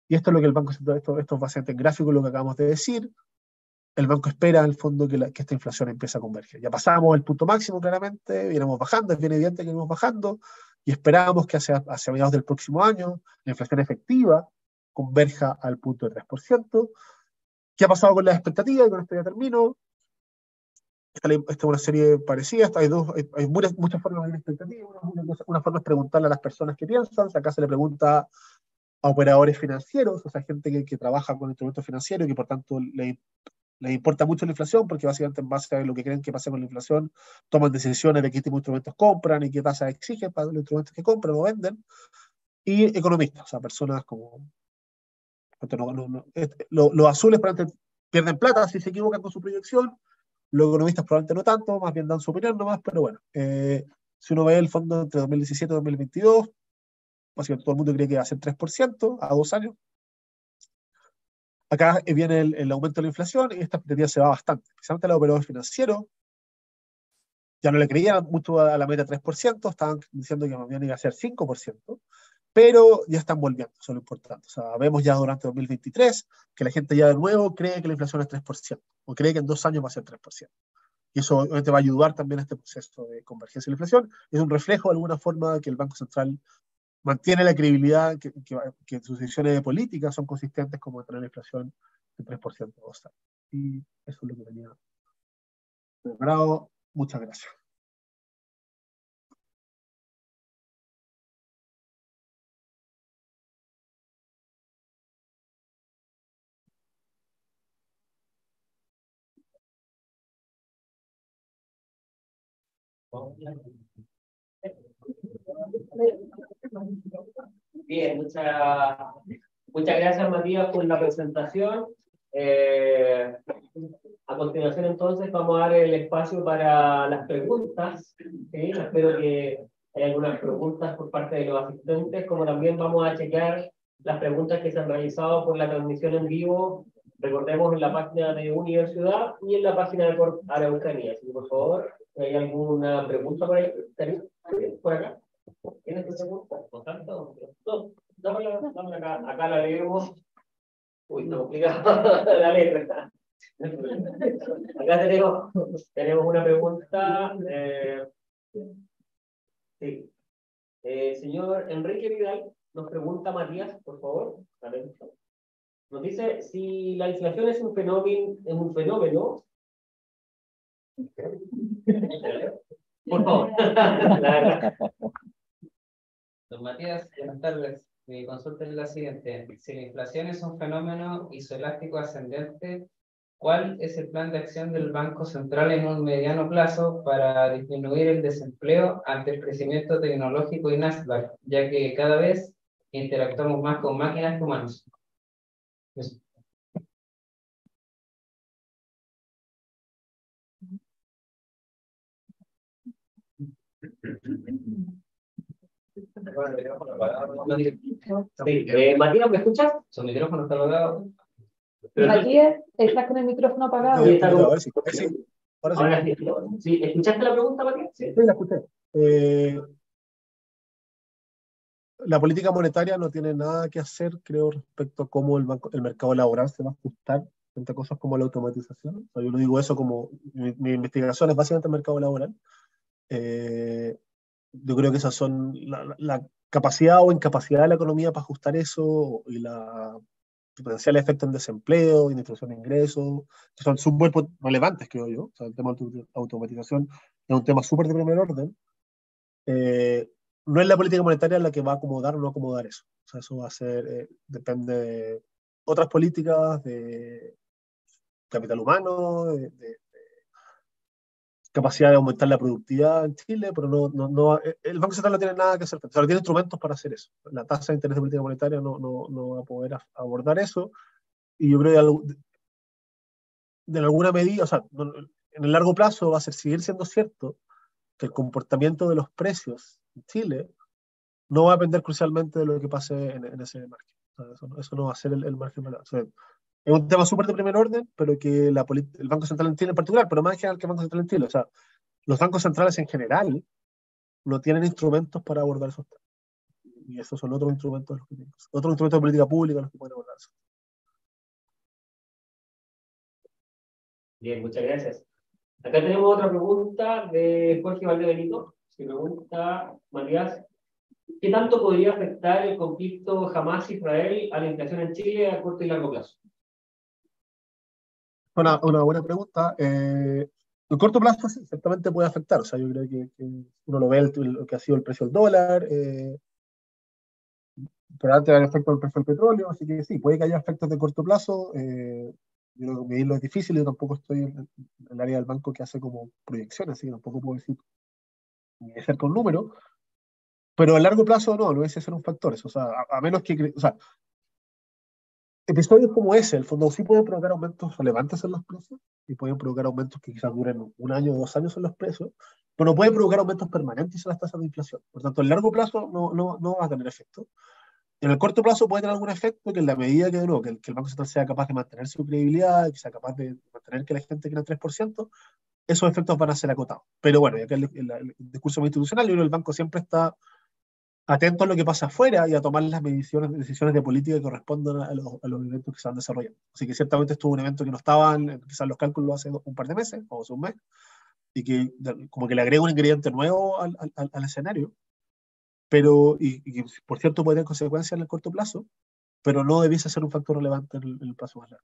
Y esto es lo que el Banco Central, esto es básicamente en gráfico lo que acabamos de decir. El banco espera en el fondo que esta inflación empiece a converger. Ya pasamos el punto máximo claramente, vienemos bajando, es bien evidente que venimos bajando, y esperamos que hacia mediados del próximo año la inflación efectiva converja al punto de 3%. ¿Qué ha pasado con las expectativas? Y con esto ya termino. Esta es una serie parecida, hay muchas formas de ver expectativas. Una forma es preguntarle a las personas que piensan, acá se le pregunta a operadores financieros, o sea, gente que trabaja con instrumentos financieros y que por tanto les importa mucho la inflación, porque básicamente en base a lo que creen que pasa con la inflación, toman decisiones de qué tipo de instrumentos compran y qué tasa exigen para los instrumentos que compran o venden, y economistas, o sea, personas como... los azules probablemente pierden plata si se equivocan con su proyección, los economistas probablemente no tanto, más bien dan su opinión nomás, pero bueno, si uno ve el fondo entre 2017 y 2022, básicamente todo el mundo cree que va a ser 3% a 2 años. Acá viene el aumento de la inflación y esta expectativa se va bastante, especialmente los operadores financieros. Ya no le creían mucho a la meta 3%, estaban diciendo que más bien iba a ser 5%, pero ya están volviendo, eso es lo importante. O sea, vemos ya durante 2023 que la gente ya de nuevo cree que la inflación es 3%, o cree que en 2 años va a ser 3%. Y eso obviamente va a ayudar también a este proceso de convergencia de la inflación. Es un reflejo de alguna forma de que el Banco Central mantiene la credibilidad, que sus decisiones de política son consistentes como tener la inflación de 3% en 2 años. Y eso es lo que tenía preparado. Muchas gracias. Bien, muchas gracias, Matías, por la presentación. A continuación, entonces, vamos a dar el espacio para las preguntas. ¿Sí? Espero que haya algunas preguntas por parte de los asistentes, como también vamos a checar las preguntas que se han realizado por la transmisión en vivo. Recordemos en la página de Universidad y en la página de Araucanía. Así que, por favor, ¿hay alguna pregunta por ahí? ¿Por acá? ¿Tienes tu pregunta? ¿Con tanto? No, dámela acá. Acá la leemos. Uy, está complicado la letra. Acá tenemos una pregunta. Sí. Señor Enrique Vidal, nos pregunta Matías, por favor. Nos dice si la inflación es un fenómeno. Por favor. La verdad. Don Matías, buenas tardes. Mi consulta es la siguiente. Si la inflación es un fenómeno isoelástico ascendente, ¿cuál es el plan de acción del Banco Central en un mediano plazo para disminuir el desempleo ante el crecimiento tecnológico y Nasdaq, ya que cada vez interactuamos más con máquinas que humanos? Eso. Sí, Matías, ¿me escuchas? ¿Su micrófono está apagado? Matías, estás con el micrófono apagado. Sí, está como- Ahora sí. Ahora sí. Sí, ¿escuchaste la pregunta, Matías? Sí. Sí, la escuché. La política monetaria no tiene nada que hacer, creo, respecto a cómo el mercado laboral se va a ajustar frente a cosas como la automatización. O sea, yo no digo eso como mi investigación es básicamente el mercado laboral. Yo creo que esas son la capacidad o incapacidad de la economía para ajustar eso y la potencial efecto en desempleo, en distribución de ingresos, que son súper relevantes, creo yo. O sea, el tema de automatización es un tema súper de primer orden. No es la política monetaria la que va a acomodar o no acomodar eso. O sea, eso va a ser, depende de otras políticas, de capital humano, de capacidad de aumentar la productividad en Chile, pero no, el Banco Central no tiene nada que hacer. O sea, no tiene instrumentos para hacer eso. La tasa de interés de política monetaria no va a poder abordar eso. Y yo creo que de alguna medida, o sea, en el largo plazo va a seguir siendo cierto que el comportamiento de los precios en Chile no va a depender crucialmente de lo que pase en ese margen. O sea, eso no va a ser el margen. O sea, es un tema súper de primer orden, pero que el Banco Central en Chile en particular, pero más en general que el Banco Central en Chile. O sea, los bancos centrales en general no tienen instrumentos para abordar esos temas. y esos son otros instrumentos, otros instrumentos de política pública los que pueden abordarse. Bien, muchas gracias. Acá tenemos otra pregunta de Jorge Valdebenito. Se pregunta, Matías, ¿qué tanto podría afectar el conflicto Hamás-Israel a la inflación en Chile a corto y largo plazo? Una buena pregunta. En corto plazo sí, ciertamente puede afectar. O sea, yo creo que uno lo ve lo que ha sido el precio del dólar, pero antes del efecto del precio del petróleo, así que sí, puede que haya efectos de corto plazo. Yo creo que medirlo es difícil, yo tampoco estoy en el área del banco que hace como proyecciones, así que tampoco puedo decir ni de cerca un número, pero a largo plazo no debe ser un factor eso. O sea, a menos que, o sea, episodios como ese, el fondo sí pueden provocar aumentos relevantes en los precios y pueden provocar aumentos que quizás duren un año o 2 años en los precios, pero no pueden provocar aumentos permanentes en las tasas de inflación. Por tanto, en largo plazo no va a tener efecto. En el corto plazo puede tener algún efecto que en la medida que, no, que el Banco Central sea capaz de mantener su credibilidad, que sea capaz de mantener que la gente quiera el 3%, esos efectos van a ser acotados. Pero bueno, ya que el discurso más institucional, yo creo que el banco siempre está atento a lo que pasa afuera y a tomar las decisiones de política que correspondan a los eventos que se van desarrollando. Así que ciertamente estuvo un evento que no estaba quizás los cálculos hace un par de meses o hace un mes, y que como que le agrega un ingrediente nuevo al escenario, pero y que por cierto puede tener consecuencias en el corto plazo, pero no debiese ser un factor relevante en el plazo más largo.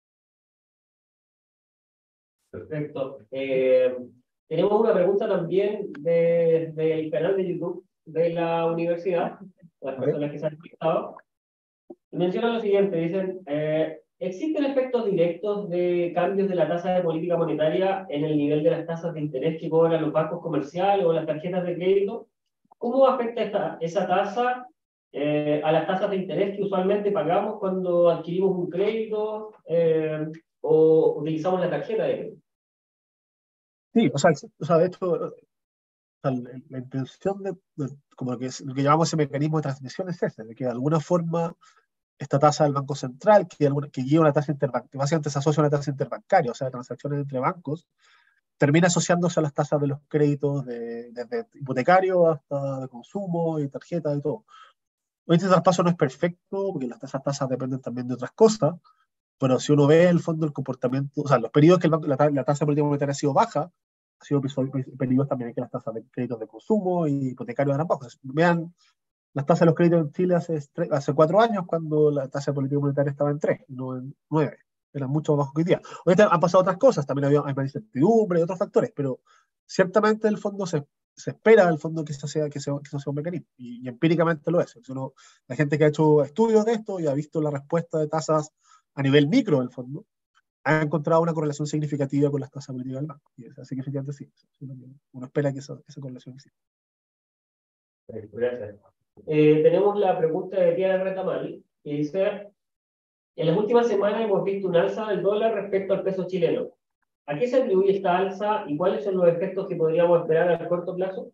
Perfecto. Tenemos una pregunta también del canal de YouTube de la universidad, las personas que se han conectado. Mencionan lo siguiente, dicen, ¿existen efectos directos de cambios de la tasa de política monetaria en el nivel de las tasas de interés que cobran los bancos comerciales o las tarjetas de crédito? ¿Cómo afecta esa tasa a las tasas de interés que usualmente pagamos cuando adquirimos un crédito o utilizamos la tarjeta de crédito? Sí, o sea, de hecho, o sea, la intención como lo que llamamos ese mecanismo de transmisión es ese, de que de alguna forma esta tasa del Banco Central, que lleva una tasa interbancaria, que básicamente se asocia a una tasa interbancaria, o sea, de transacciones entre bancos, termina asociándose a las tasas de los créditos desde hipotecario hasta de consumo y tarjeta y todo. Este traspaso no es perfecto, porque esas tasas dependen también de otras cosas, pero si uno ve el fondo del comportamiento, o sea, los periodos que la tasa de política monetaria ha sido baja, ha sido periodos también en que las tasas de créditos de consumo y hipotecarios eran bajas. Vean las tasas de los créditos en Chile hace 4 años, cuando la tasa de política monetaria estaba en 3, no en 9. Eran mucho más bajos que hoy día. Hoy han pasado otras cosas, también hay más incertidumbre y otros factores, pero ciertamente el fondo se espera el fondo que eso sea un mecanismo, y empíricamente lo es. La gente que ha hecho estudios de esto y ha visto la respuesta de tasas a nivel micro del fondo, ha encontrado una correlación significativa con las tasas políticas del banco. Así que efectivamente sí, uno espera que esa correlación exista. Gracias. Tenemos la pregunta de Diana Retamal, que dice, en las últimas semanas hemos visto un alza del dólar respecto al peso chileno. ¿A qué se atribuye esta alza y cuáles son los efectos que podríamos esperar a corto plazo?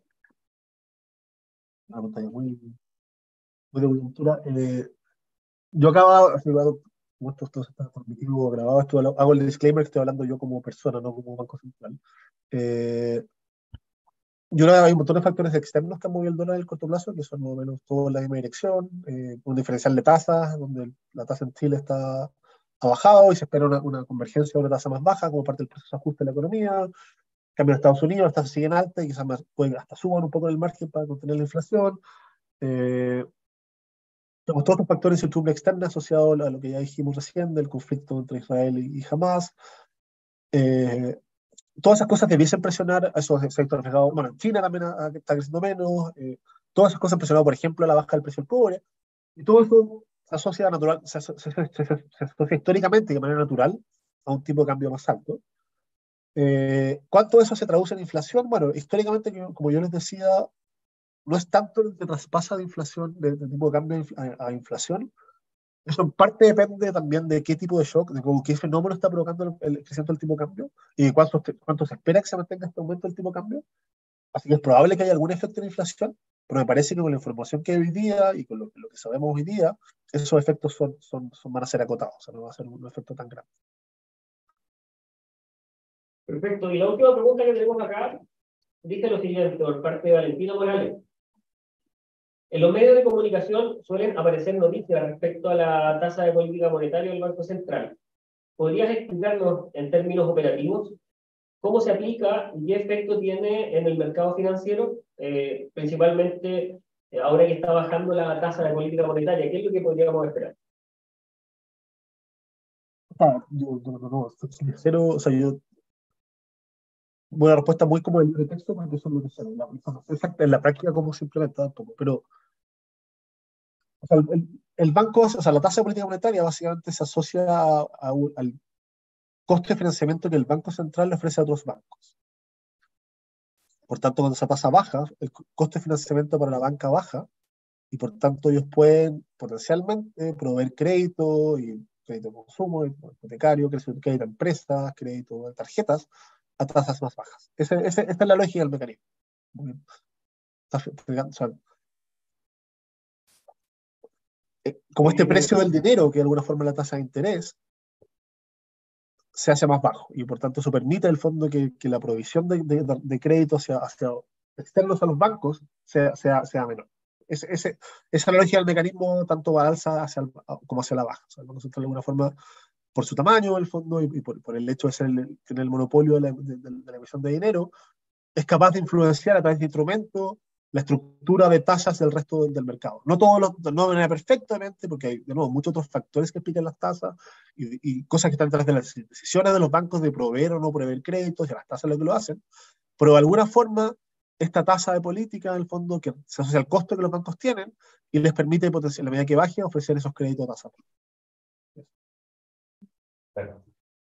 Una pantalla muy de coyuntura. Yo acabo, como esto está transmitido o grabado, hago el disclaimer que estoy hablando yo como persona, no como Banco Central. Yo creo que hay un montón de factores externos que han movido el dólar en el corto plazo, que son más o menos todos en la misma dirección, un diferencial de tasas, donde la tasa en Chile ha bajado y se espera una convergencia de una tasa más baja como parte del proceso de ajuste de la economía. En cambio, en Estados Unidos las tasas siguen altas y quizás pueden hasta suban un poco el margen para contener la inflación. Tenemos todos los factores de incertidumbre externa asociados a lo que ya dijimos recién, del conflicto entre Israel y Hamas. Todas esas cosas debiesen presionar a esos sectores reflejados. Bueno, en China también está creciendo menos. Todas esas cosas han presionado, por ejemplo, a la baja del precio del cobre. Y todo eso se asocia, se asocia históricamente de manera natural a un tipo de cambio más alto. ¿Cuánto de eso se traduce en inflación? Bueno, históricamente, como yo les decía, no es tanto lo que traspasa de inflación, de tipo de cambio a inflación. Eso en parte depende también de qué tipo de shock, de qué fenómeno está provocando el crecimiento del tipo de cambio y cuánto se espera que se mantenga este aumento del tipo de cambio. Así que es probable que haya algún efecto en inflación, pero me parece que con la información que hay hoy día y con lo que sabemos hoy día, esos efectos van a ser acotados, o sea, no va a ser un efecto tan grande. Perfecto. Y la última pregunta que tenemos acá dice lo siguiente, por parte de Valentino Morales. En los medios de comunicación suelen aparecer noticias respecto a la tasa de política monetaria del Banco Central. ¿Podrías explicarnos en términos operativos cómo se aplica y qué efecto tiene en el mercado financiero, principalmente ahora que está bajando la tasa de política monetaria? ¿Qué es lo que podríamos esperar? No, soy sincero, o sea, yo una respuesta muy como el libro de texto, porque eso es lo que sé. No sé exacta en la práctica cómo se implementa tampoco, pero o sea, el banco, o sea, la tasa de política monetaria básicamente se asocia al coste de financiamiento que el Banco Central le ofrece a otros bancos. Por tanto, cuando esa tasa baja, el coste de financiamiento para la banca baja, y por tanto ellos pueden potencialmente proveer crédito, y crédito de consumo, hipotecario, crédito a empresas, crédito de tarjetas, a tasas más bajas. Esta es la lógica del mecanismo. O sea, como este precio del dinero, que de alguna forma es la tasa de interés, se hace más bajo, y por tanto eso permite el fondo que la provisión de crédito hacia externos a los bancos sea menor. Esa es la lógica del mecanismo, tanto a alza como hacia la baja. O sea, el Banco Central de alguna forma, por su tamaño, el fondo, y por el hecho de tener el monopolio de la emisión de dinero, es capaz de influenciar a través de instrumentos la estructura de tasas del resto del mercado. No de manera perfectamente, porque hay, de nuevo, muchos otros factores que explican las tasas y cosas que están detrás de las decisiones de los bancos de proveer o no proveer créditos, y las tasas lo que lo hacen, pero de alguna forma esta tasa de política, en el fondo, que se asocia al costo que los bancos tienen y les permite, potenciar, a la medida que baje, ofrecer esos créditos a tasa. Bueno.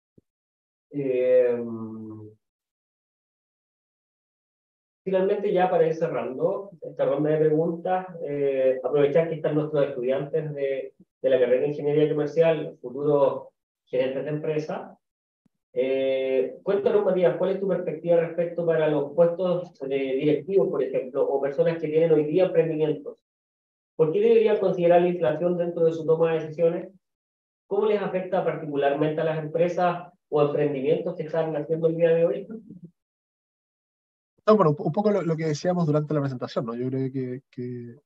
Finalmente, ya para ir cerrando esta ronda de preguntas, aprovechar que están nuestros estudiantes de la carrera de Ingeniería Comercial, futuros gerentes de empresa. Cuéntanos, Matías, ¿cuál es tu perspectiva respecto para los puestos directivos, por ejemplo, o personas que tienen hoy día emprendimientos? ¿Por qué deberían considerar la inflación dentro de su toma de decisiones? ¿Cómo les afecta particularmente a las empresas o emprendimientos que están haciendo el día de hoy? No, bueno, un poco lo que decíamos durante la presentación, ¿no? Yo creo que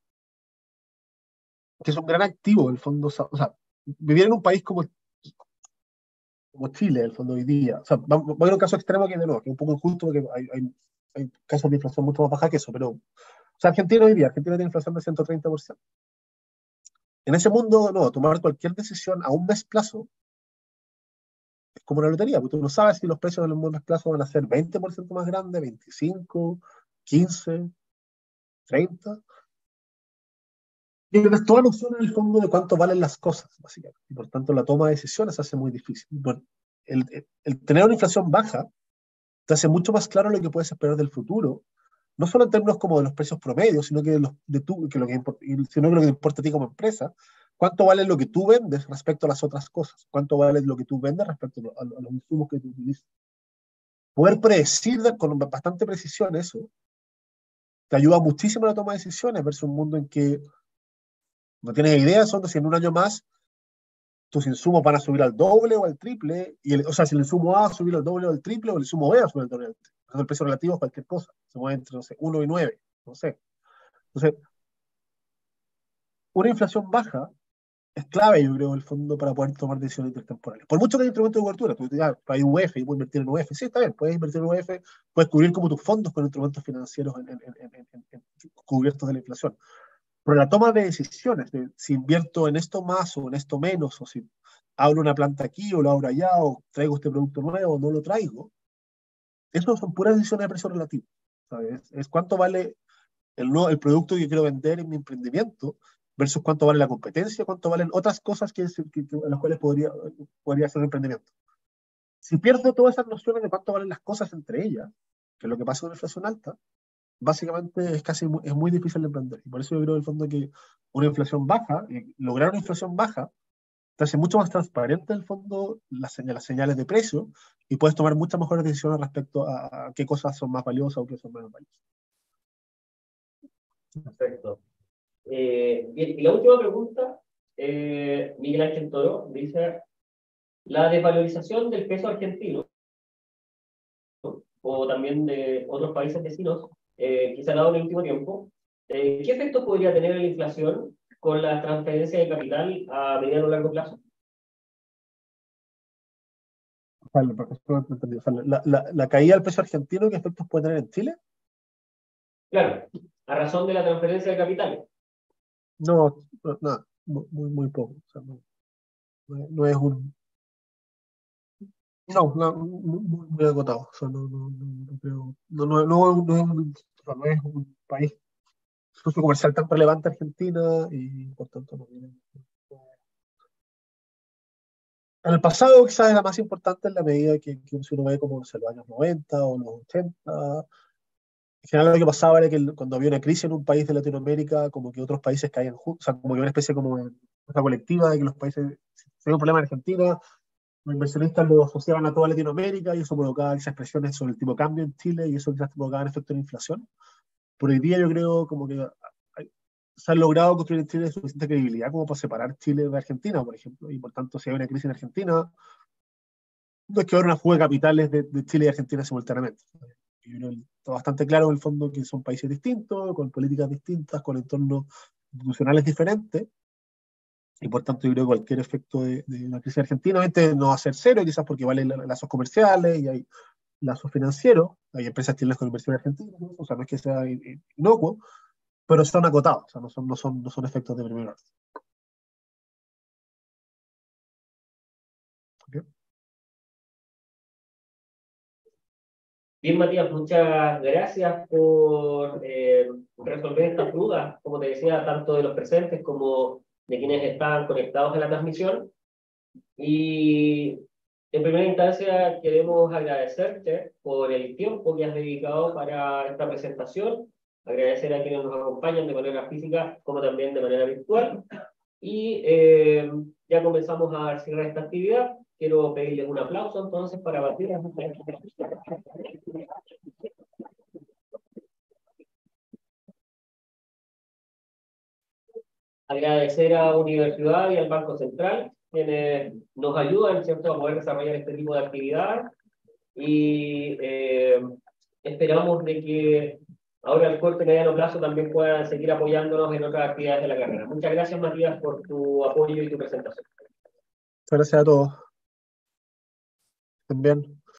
es un gran activo, el fondo, o sea, vivir en un país como Chile, el fondo, hoy día. O sea, voy a ir a un caso extremo que, de nuevo, que es un poco injusto, porque hay casos de inflación mucho más baja que eso, pero, o sea, Argentina tiene inflación de 130%. En ese mundo, no, tomar cualquier decisión a un mes plazo es como una lotería, porque tú no sabes si los precios en un mes plazo van a ser 20% más grandes, 25, 15, 30. Y tienes toda noción en el fondo de cuánto valen las cosas, básicamente. Y por tanto, la toma de decisiones se hace muy difícil. El tener una inflación baja te hace mucho más claro lo que puedes esperar del futuro, no solo en términos como de los precios promedios, sino que, sino que lo que te importa a ti como empresa, cuánto vale lo que tú vendes respecto a las otras cosas, cuánto vale lo que tú vendes respecto a los insumos que tú utilizas. Poder predecir con bastante precisión eso te ayuda muchísimo en la toma de decisiones, versus un mundo en que no tienes idea de si en un año más tus insumos van a subir al doble o al triple, o sea, si el insumo A va a subir al doble o al triple, o el insumo B va a subir al doble o al triple. Entonces, el precio relativo es cualquier cosa, se mueve entre, no sé, 1 y 9, no sé. Entonces, una inflación baja es clave, yo creo, en el fondo, para poder tomar decisiones intertemporales. Por mucho que hay instrumentos de cobertura, tú digas, hay UF y puedes invertir en UF, sí, está bien, puedes invertir en UF, puedes cubrir como tus fondos con instrumentos financieros cubiertos de la inflación. Pero la toma de decisiones, de si invierto en esto más o en esto menos, o si abro una planta aquí o lo abro allá, o traigo este producto nuevo o no lo traigo, eso son puras decisiones de precio relativo, ¿sabes? Es cuánto vale el producto que quiero vender en mi emprendimiento versus cuánto vale la competencia, cuánto valen otras cosas en las cuales podría hacer un emprendimiento. Si pierdo todas esas nociones de cuánto valen las cosas entre ellas, que es lo que pasa con la inflación alta, básicamente es muy difícil de emprender. Y por eso yo creo, en el fondo, que una inflación baja, lograr una inflación baja, te hace mucho más transparente, en el fondo, las señales de precio, y puedes tomar muchas mejores decisiones respecto a qué cosas son más valiosas o qué son menos valiosas. Perfecto. Bien, y la última pregunta, Miguel Ángel Toro dice: la desvalorización del peso argentino, ¿no?, o también de otros países vecinos, que se ha dado en el último tiempo, ¿Qué efecto podría tener la inflación con la transferencia de capital a mediano o largo plazo? La caída del peso argentino, ¿qué efectos puede tener en Chile? Claro, a razón de la transferencia de capitales. No, nada, muy poco. O sea, no es un. No, muy agotado. O sea, no creo. No es un país socio comercial tan relevante Argentina y por tanto no viene. En el pasado quizás era más importante en la medida que uno ve como, no sé, los años 90 o los 80. En general lo que pasaba era que cuando había una crisis en un país de Latinoamérica, como que otros países caían juntos, o sea, como que una especie como de cosa colectiva de que los países, si había un problema en Argentina, los inversionistas lo asociaban a toda Latinoamérica y eso provocaba esas presiones sobre el tipo de cambio en Chile y eso quizás provocaba un efecto de inflación. Por hoy día yo creo como que se ha logrado construir en Chile suficiente credibilidad como para separar Chile de Argentina, por ejemplo, y por tanto si hay una crisis en Argentina, no es que haya una fuga de capitales de Chile y Argentina simultáneamente. Yo creo que está bastante claro en el fondo que son países distintos, con políticas distintas, con entornos institucionales diferentes, y por tanto yo creo que cualquier efecto de una crisis argentina obviamente no va a ser cero, quizás porque vale lazos comerciales y hay lazos financieros, hay empresas chilenas con inversión argentina, ¿no? O sea, no es que sea inocuo, pero son acotados, o sea, no son efectos de primer orden. ¿Okay? Bien, Matías, muchas gracias por resolver estas dudas, como te decía, tanto de los presentes como de quienes están conectados a la transmisión. Y en primera instancia queremos agradecerte por el tiempo que has dedicado para esta presentación, agradecer a quienes nos acompañan de manera física como también de manera virtual. Y ya comenzamos a dar cierre a esta actividad. Quiero pedirles un aplauso entonces para batir. Agradecer a Universidad y al Banco Central, quienes nos ayudan, ¿cierto?, a poder desarrollar este tipo de actividades. Y esperamos de que ahora al corto y mediano plazo también puedan seguir apoyándonos en otras actividades de la carrera. Muchas gracias, Matías, por tu apoyo y tu presentación. Muchas gracias a todos. Estén bien.